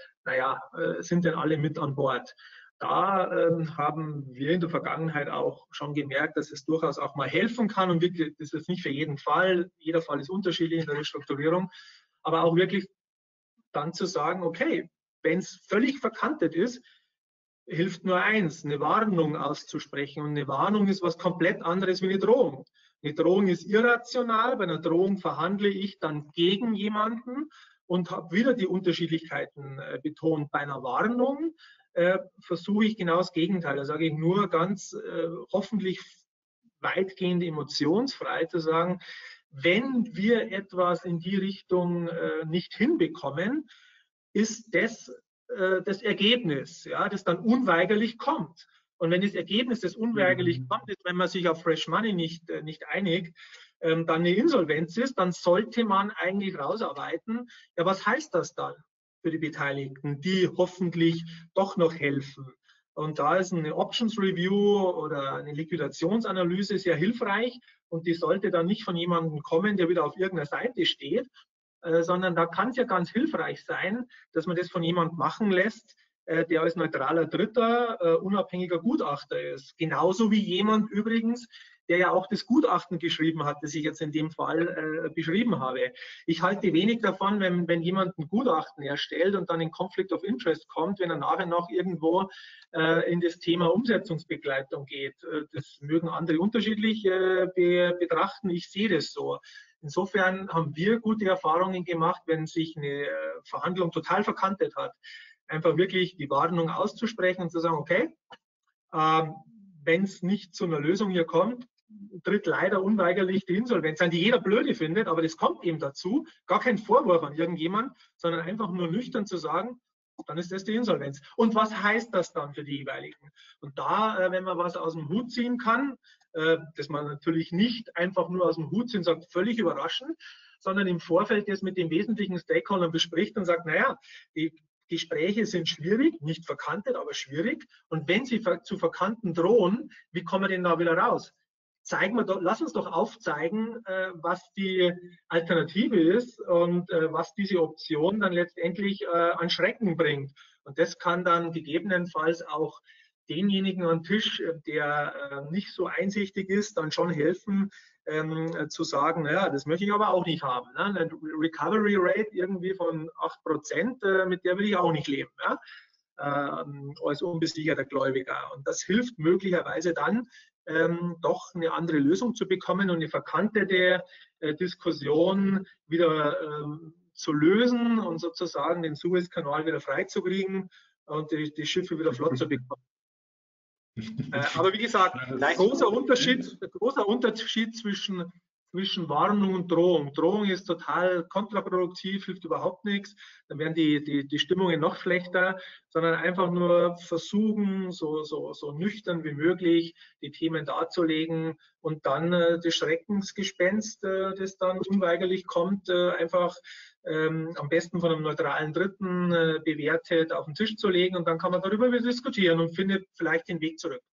sind denn alle mit an Bord? Da haben wir in der Vergangenheit auch schon gemerkt, dass es durchaus auch mal helfen kann. Und wirklich, das ist nicht für jeden Fall. Jeder Fall ist unterschiedlich in der Restrukturierung. Aber auch wirklich dann zu sagen, okay, wenn es völlig verkantet ist, hilft nur eins, eine Warnung auszusprechen. Und eine Warnung ist was komplett anderes wie eine Drohung. Eine Drohung ist irrational. Bei einer Drohung verhandle ich dann gegen jemanden und habe wieder die Unterschiedlichkeiten betont. Bei einer Warnung versuche ich genau das Gegenteil. Da sage ich nur ganz hoffentlich weitgehend emotionsfrei zu sagen, wenn wir etwas in die Richtung nicht hinbekommen, ist das das Ergebnis, ja, das dann unweigerlich kommt. Und wenn das Ergebnis, das unweigerlich kommt, ist, wenn man sich auf Fresh Money nicht einigt, dann eine Insolvenz ist, dann sollte man eigentlich rausarbeiten, ja, was heißt das dann für die Beteiligten, die hoffentlich doch noch helfen? Und da ist eine Options Review oder eine Liquidationsanalyse sehr hilfreich und die sollte dann nicht von jemandem kommen, der wieder auf irgendeiner Seite steht, sondern da kann es ja ganz hilfreich sein, dass man das von jemandem machen lässt, der als neutraler Dritter unabhängiger Gutachter ist. Genauso wie jemand übrigens, der ja auch das Gutachten geschrieben hat, das ich jetzt in dem Fall beschrieben habe. Ich halte wenig davon, wenn jemand ein Gutachten erstellt und dann in Conflict of Interest kommt, wenn er nachher noch irgendwo in das Thema Umsetzungsbegleitung geht. Das mögen andere unterschiedlich betrachten. Ich sehe das so. Insofern haben wir gute Erfahrungen gemacht, wenn sich eine Verhandlung total verkantet hat. Einfach wirklich die Warnung auszusprechen und zu sagen, okay, wenn es nicht zu einer Lösung hier kommt, tritt leider unweigerlich die Insolvenz ein, die jeder blöde findet, aber das kommt eben dazu. Gar kein Vorwurf an irgendjemand, sondern einfach nur nüchtern zu sagen, dann ist das die Insolvenz. Und was heißt das dann für die jeweiligen? Und da, wenn man was aus dem Hut ziehen kann, dass man natürlich nicht einfach nur aus dem Hut ziehen sagt, völlig überraschend, sondern im Vorfeld das mit den wesentlichen Stakeholdern bespricht und sagt, naja, die Gespräche sind schwierig, nicht verkantet, aber schwierig. Und wenn sie zu verkanten drohen, wie kommen wir denn da wieder raus? Lass uns doch aufzeigen, was die Alternative ist und was diese Option dann letztendlich an Schrecken bringt. Und das kann dann gegebenenfalls auch denjenigen am Tisch, der nicht so einsichtig ist, dann schon helfen, zu sagen, naja, das möchte ich aber auch nicht haben. Ne? Eine Recovery Rate irgendwie von 8%, mit der will ich auch nicht leben. Ja? Als unbesicherter Gläubiger. Und das hilft möglicherweise dann, doch eine andere Lösung zu bekommen und eine verkantete Diskussion wieder zu lösen und sozusagen den Suezkanal wieder freizukriegen und die Schiffe wieder flott zu bekommen. Aber wie gesagt, großer Unterschied zwischen Warnung und Drohung. Drohung ist total kontraproduktiv, hilft überhaupt nichts. Dann werden die Stimmungen noch schlechter, sondern einfach nur versuchen, so nüchtern wie möglich die Themen darzulegen und dann das Schreckensgespenst, das dann unweigerlich kommt, einfach am besten von einem neutralen Dritten bewertet auf den Tisch zu legen und dann kann man darüber diskutieren und findet vielleicht den Weg zurück.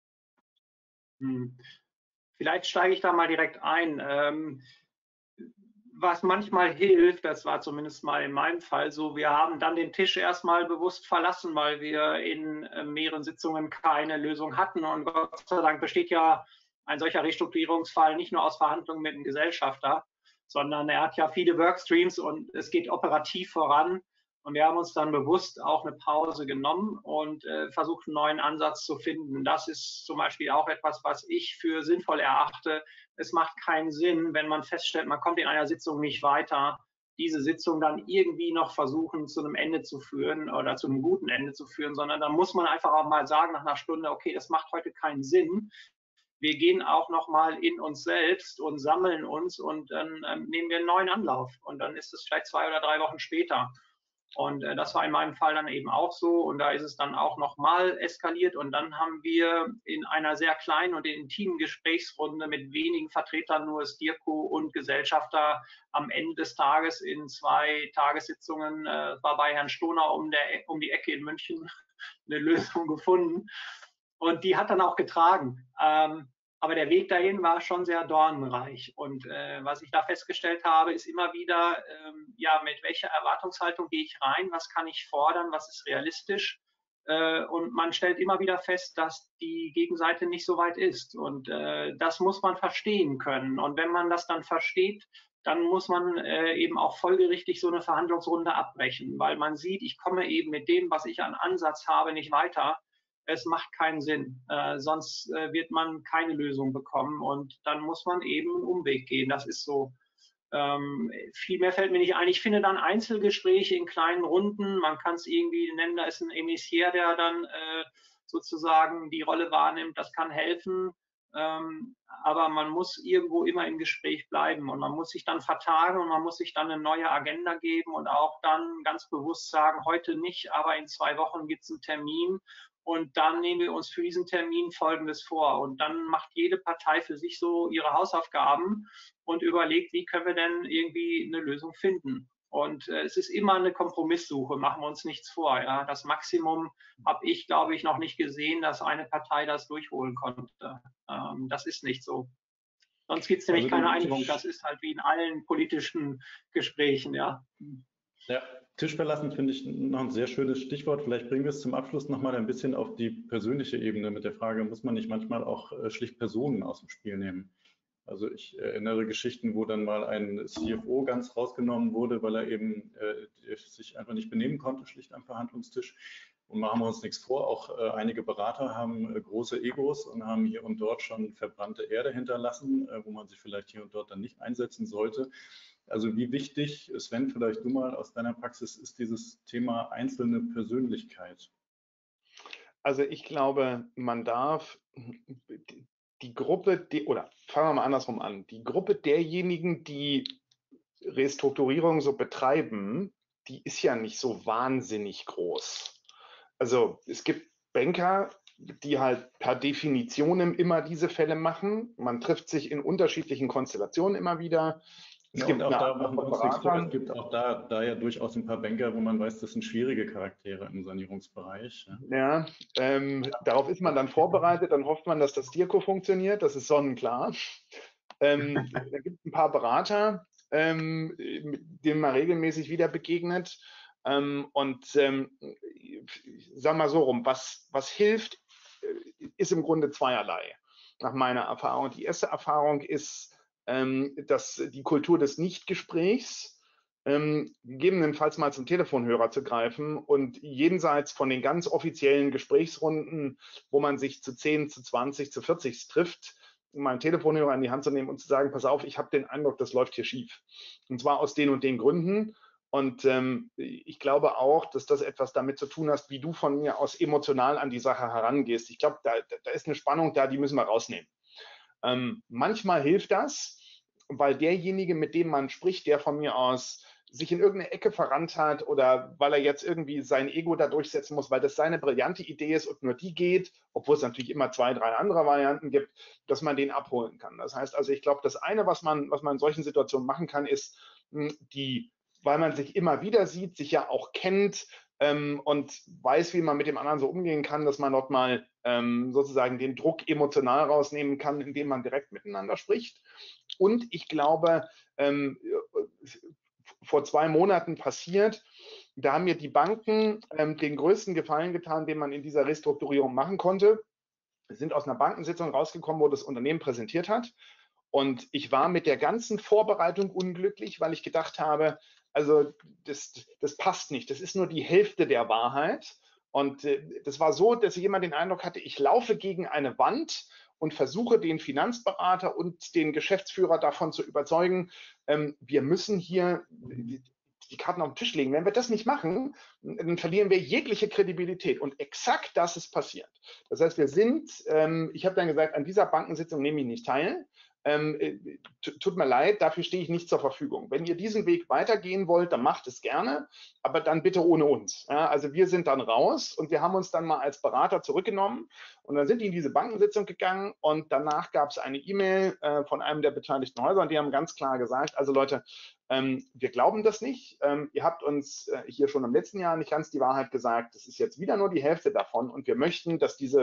Vielleicht steige ich da mal direkt ein. Was manchmal hilft, das war zumindest mal in meinem Fall so, wir haben dann den Tisch erstmal bewusst verlassen, weil wir in mehreren Sitzungen keine Lösung hatten. Und Gott sei Dank besteht ja ein solcher Restrukturierungsfall nicht nur aus Verhandlungen mit dem Gesellschafter, sondern er hat ja viele Workstreams und es geht operativ voran. Und wir haben uns dann bewusst auch eine Pause genommen und versucht, einen neuen Ansatz zu finden. Das ist zum Beispiel auch etwas, was ich für sinnvoll erachte. Es macht keinen Sinn, wenn man feststellt, man kommt in einer Sitzung nicht weiter, diese Sitzung dann irgendwie noch versuchen, zu einem Ende zu führen oder zu einem guten Ende zu führen, sondern da muss man einfach auch mal sagen nach einer Stunde, okay, das macht heute keinen Sinn. Wir gehen auch noch mal in uns selbst und sammeln uns und dann nehmen wir einen neuen Anlauf. Und dann ist es vielleicht 2 oder 3 Wochen später. Und das war in meinem Fall dann eben auch so. Und da ist es dann auch nochmal eskaliert. Und dann haben wir in einer sehr kleinen und intimen Gesprächsrunde mit wenigen Vertretern, nur STIRKO und Gesellschafter, am Ende des Tages in 2 Tagessitzungen, war bei Herrn Stoner um die Ecke in München, eine Lösung gefunden. Und die hat dann auch getragen. Aber der Weg dahin war schon sehr dornenreich. Und was ich da festgestellt habe, ist immer wieder, ja, mit welcher Erwartungshaltung gehe ich rein, was kann ich fordern, was ist realistisch. Und man stellt immer wieder fest, dass die Gegenseite nicht so weit ist. Und das muss man verstehen können. Und wenn man das dann versteht, dann muss man eben auch folgerichtig so eine Verhandlungsrunde abbrechen, weil man sieht, ich komme eben mit dem, was ich an Ansatz habe, nicht weiter. Es macht keinen Sinn, sonst wird man keine Lösung bekommen und dann muss man eben einen Umweg gehen. Das ist so. Viel mehr fällt mir nicht ein. Ich finde dann Einzelgespräche in kleinen Runden, man kann es irgendwie nennen, da ist ein Emissier, der dann sozusagen die Rolle wahrnimmt, das kann helfen. Aber man muss irgendwo immer im Gespräch bleiben und man muss sich dann vertagen und man muss sich dann eine neue Agenda geben und auch dann ganz bewusst sagen, heute nicht, aber in 2 Wochen gibt es einen Termin und dann nehmen wir uns für diesen Termin Folgendes vor. Und dann macht jede Partei für sich so ihre Hausaufgaben und überlegt, wie können wir denn irgendwie eine Lösung finden. Und es ist immer eine Kompromisssuche, machen wir uns nichts vor. Ja. Das Maximum habe ich, glaube ich, noch nicht gesehen, dass eine Partei das durchholen konnte. Das ist nicht so. Sonst gibt es nämlich keine Einigung. Das ist halt wie in allen politischen Gesprächen. Ja, ja, Tisch verlassen finde ich noch ein sehr schönes Stichwort. Vielleicht bringen wir es zum Abschluss nochmal ein bisschen auf die persönliche Ebene mit der Frage, muss man nicht manchmal auch schlicht Personen aus dem Spiel nehmen? Also ich erinnere Geschichten, wo dann mal ein CFO ganz rausgenommen wurde, weil er eben sich einfach nicht benehmen konnte, schlicht am Verhandlungstisch. Und machen wir uns nichts vor, auch einige Berater haben große Egos und haben hier und dort schon verbrannte Erde hinterlassen, wo man sich vielleicht hier und dort dann nicht einsetzen sollte. Also wie wichtig, Sven, vielleicht du mal aus deiner Praxis, ist dieses Thema einzelne Persönlichkeit? Also ich glaube, man darf die Gruppe, oder fangen wir mal andersrum an, die Gruppe derjenigen, die Restrukturierung so betreiben, die ist ja nicht so wahnsinnig groß. Also es gibt Banker, die halt per Definition immer diese Fälle machen. Man trifft sich in unterschiedlichen Konstellationen immer wieder. Es gibt auch da, machen wir uns nichts vor, es gibt auch da ja durchaus ein paar Banker, wo man weiß, das sind schwierige Charaktere im Sanierungsbereich. Ja, darauf ist man dann vorbereitet, dann hofft man, dass das STIRKO funktioniert, das ist sonnenklar. Da gibt es ein paar Berater, denen man regelmäßig wieder begegnet. Sagen wir mal so rum, was hilft, ist im Grunde zweierlei, nach meiner Erfahrung. Die erste Erfahrung ist, dass die Kultur des Nichtgesprächs, gegebenenfalls mal zum Telefonhörer zu greifen und jenseits von den ganz offiziellen Gesprächsrunden, wo man sich zu 10, zu 20, zu 40 trifft, mal einen Telefonhörer in die Hand zu nehmen und zu sagen, pass auf, ich habe den Eindruck, das läuft hier schief. Und zwar aus den und den Gründen. Und ich glaube auch, dass das etwas damit zu tun hat, wie du von mir aus emotional an die Sache herangehst. Ich glaube, da ist eine Spannung da, die müssen wir rausnehmen. Manchmal hilft das, weil derjenige, mit dem man spricht, der von mir aus sich in irgendeine Ecke verrannt hat oder weil er jetzt irgendwie sein Ego da durchsetzen muss, weil das seine brillante Idee ist und nur die geht, obwohl es natürlich immer 2, 3 andere Varianten gibt, dass man den abholen kann. Das heißt also, ich glaube, das eine, was man in solchen Situationen machen kann, ist, weil man sich immer wieder sieht, sich ja auch kennt, und weiß, wie man mit dem anderen so umgehen kann, dass man dort mal sozusagen den Druck emotional rausnehmen kann, indem man direkt miteinander spricht. Und ich glaube, vor 2 Monaten passiert, da haben mir die Banken den größten Gefallen getan, den man in dieser Restrukturierung machen konnte. Wir sind aus einer Bankensitzung rausgekommen, wo das Unternehmen präsentiert hat. Und ich war mit der ganzen Vorbereitung unglücklich, weil ich gedacht habe, also das passt nicht. Das ist nur die Hälfte der Wahrheit. Und das war so, dass ich immer den Eindruck hatte, ich laufe gegen eine Wand und versuche den Finanzberater und den Geschäftsführer davon zu überzeugen, wir müssen hier die Karten auf den Tisch legen. Wenn wir das nicht machen, dann verlieren wir jegliche Kredibilität. Und exakt das ist passiert. Das heißt, wir sind, ich habe dann gesagt, an dieser Bankensitzung nehme ich nicht teil. tut mir leid, dafür stehe ich nicht zur Verfügung. Wenn ihr diesen Weg weitergehen wollt, dann macht es gerne, aber dann bitte ohne uns. Ja, also wir sind dann raus und wir haben uns dann mal als Berater zurückgenommen und dann sind die in diese Bankensitzung gegangen und danach gab es eine E-Mail von einem der beteiligten Häuser und die haben ganz klar gesagt, also Leute, wir glauben das nicht. Ihr habt uns hier schon im letzten Jahr nicht ganz die Wahrheit gesagt. Das ist jetzt wieder nur die Hälfte davon und wir möchten, dass die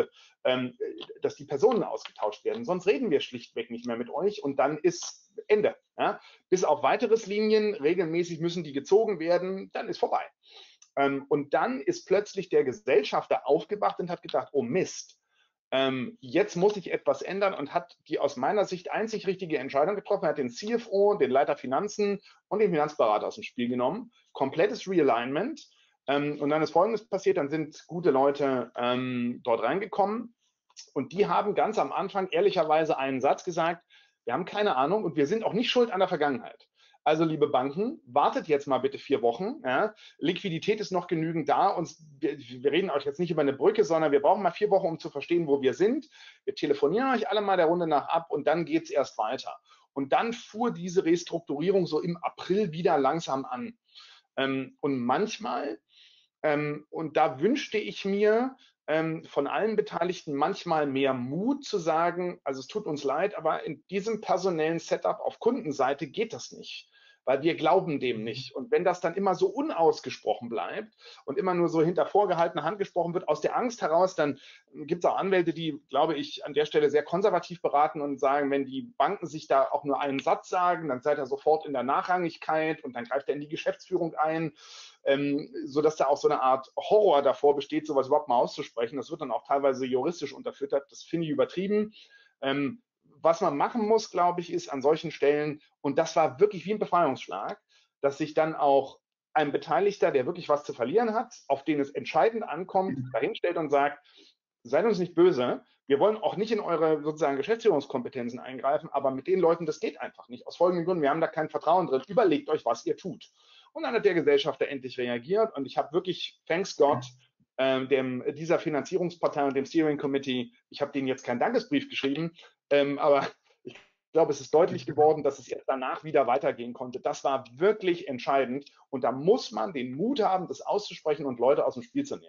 Personen ausgetauscht werden. Sonst reden wir schlichtweg nicht mehr mit euch und dann ist Ende. Ja? Bis auf weiteres Linien, regelmäßig müssen die gezogen werden, dann ist vorbei. Und dann ist plötzlich der Gesellschafter aufgewacht und hat gedacht, oh Mist, jetzt muss ich etwas ändern und hat die aus meiner Sicht einzig richtige Entscheidung getroffen. Er hat den CFO, den Leiter Finanzen und den Finanzberater aus dem Spiel genommen. Komplettes Realignment. Und dann ist Folgendes passiert, dann sind gute Leute dort reingekommen und die haben ganz am Anfang ehrlicherweise einen Satz gesagt, wir haben keine Ahnung und wir sind auch nicht schuld an der Vergangenheit. Also liebe Banken, wartet jetzt mal bitte 4 Wochen. Ja. Liquidität ist noch genügend da. Und wir reden euch jetzt nicht über eine Brücke, sondern wir brauchen mal 4 Wochen, um zu verstehen, wo wir sind. Wir telefonieren euch alle mal der Runde nach ab und dann geht es erst weiter. Und dann fuhr diese Restrukturierung so im April wieder langsam an. Und manchmal, und da wünschte ich mir von allen Beteiligten manchmal mehr Mut zu sagen, also es tut uns leid, aber in diesem personellen Setup auf Kundenseite geht das nicht, weil wir glauben dem nicht. Und wenn das dann immer so unausgesprochen bleibt und immer nur so hinter vorgehaltener Hand gesprochen wird, aus der Angst heraus, dann gibt es auch Anwälte, die, glaube ich, an der Stelle sehr konservativ beraten und sagen, wenn die Banken sich da auch nur einen Satz sagen, dann seid ihr sofort in der Nachrangigkeit und dann greift er in die Geschäftsführung ein. Sodass da auch so eine Art Horror davor besteht, sowas überhaupt mal auszusprechen. Das wird dann auch teilweise juristisch unterfüttert. Das finde ich übertrieben. Was man machen muss, glaube ich, ist an solchen Stellen, und das war wirklich wie ein Befreiungsschlag, dass sich dann auch ein Beteiligter, der wirklich was zu verlieren hat, auf den es entscheidend ankommt, dahinstellt und sagt, seid uns nicht böse, wir wollen auch nicht in eure sozusagen Geschäftsführungskompetenzen eingreifen, aber mit den Leuten, das geht einfach nicht. Aus folgenden Gründen, wir haben da kein Vertrauen drin. Überlegt euch, was ihr tut. Und dann hat der Gesellschafter endlich reagiert und ich habe wirklich, thanks God, dieser Finanzierungspartei und dem Steering Committee, ich habe denen jetzt keinen Dankesbrief geschrieben, aber ich glaube, es ist deutlich geworden, dass es jetzt danach wieder weitergehen konnte. Das war wirklich entscheidend und da muss man den Mut haben, das auszusprechen und Leute aus dem Spiel zu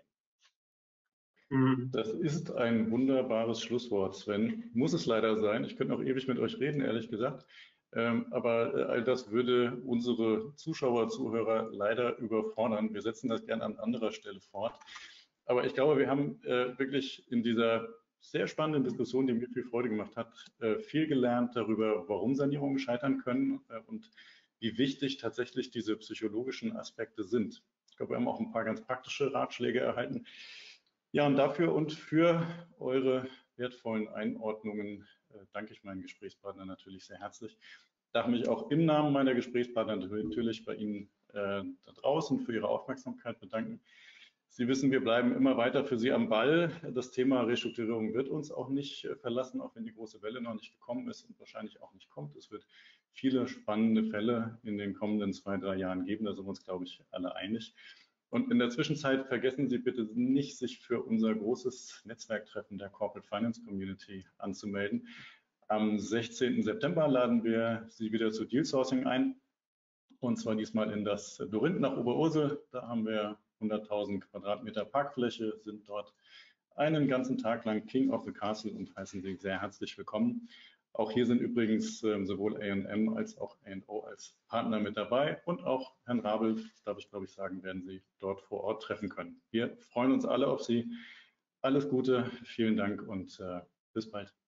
nehmen. Das ist ein wunderbares Schlusswort, Sven. Muss es leider sein. Ich könnte noch ewig mit euch reden, ehrlich gesagt. Aber all das würde unsere Zuschauer, Zuhörer leider überfordern. Wir setzen das gerne an anderer Stelle fort. Aber ich glaube, wir haben wirklich in dieser sehr spannenden Diskussion, die mir viel Freude gemacht hat, viel gelernt darüber, warum Sanierungen scheitern können und wie wichtig tatsächlich diese psychologischen Aspekte sind. Ich glaube, wir haben auch ein paar ganz praktische Ratschläge erhalten. Ja, und dafür und für eure wertvollen Einordnungen danke ich meinen Gesprächspartnern natürlich sehr herzlich. Ich darf mich auch im Namen meiner Gesprächspartner natürlich bei Ihnen da draußen für Ihre Aufmerksamkeit bedanken. Sie wissen, wir bleiben immer weiter für Sie am Ball. Das Thema Restrukturierung wird uns auch nicht verlassen, auch wenn die große Welle noch nicht gekommen ist und wahrscheinlich auch nicht kommt. Es wird viele spannende Fälle in den kommenden 2, 3 Jahren geben. Da sind wir uns, glaube ich, alle einig. Und in der Zwischenzeit vergessen Sie bitte nicht, sich für unser großes Netzwerktreffen der Corporate Finance Community anzumelden. Am 16. September laden wir Sie wieder zu Deal Sourcing ein. Und zwar diesmal in das Dorinth nach Oberursel. Da haben wir 100.000 Quadratmeter Parkfläche, sind dort einen ganzen Tag lang King of the Castle und heißen Sie sehr herzlich willkommen. Auch hier sind übrigens sowohl A&M als auch A&O als Partner mit dabei und auch Herrn Rabel, darf ich glaube ich sagen, werden Sie dort vor Ort treffen können. Wir freuen uns alle auf Sie. Alles Gute, vielen Dank und bis bald.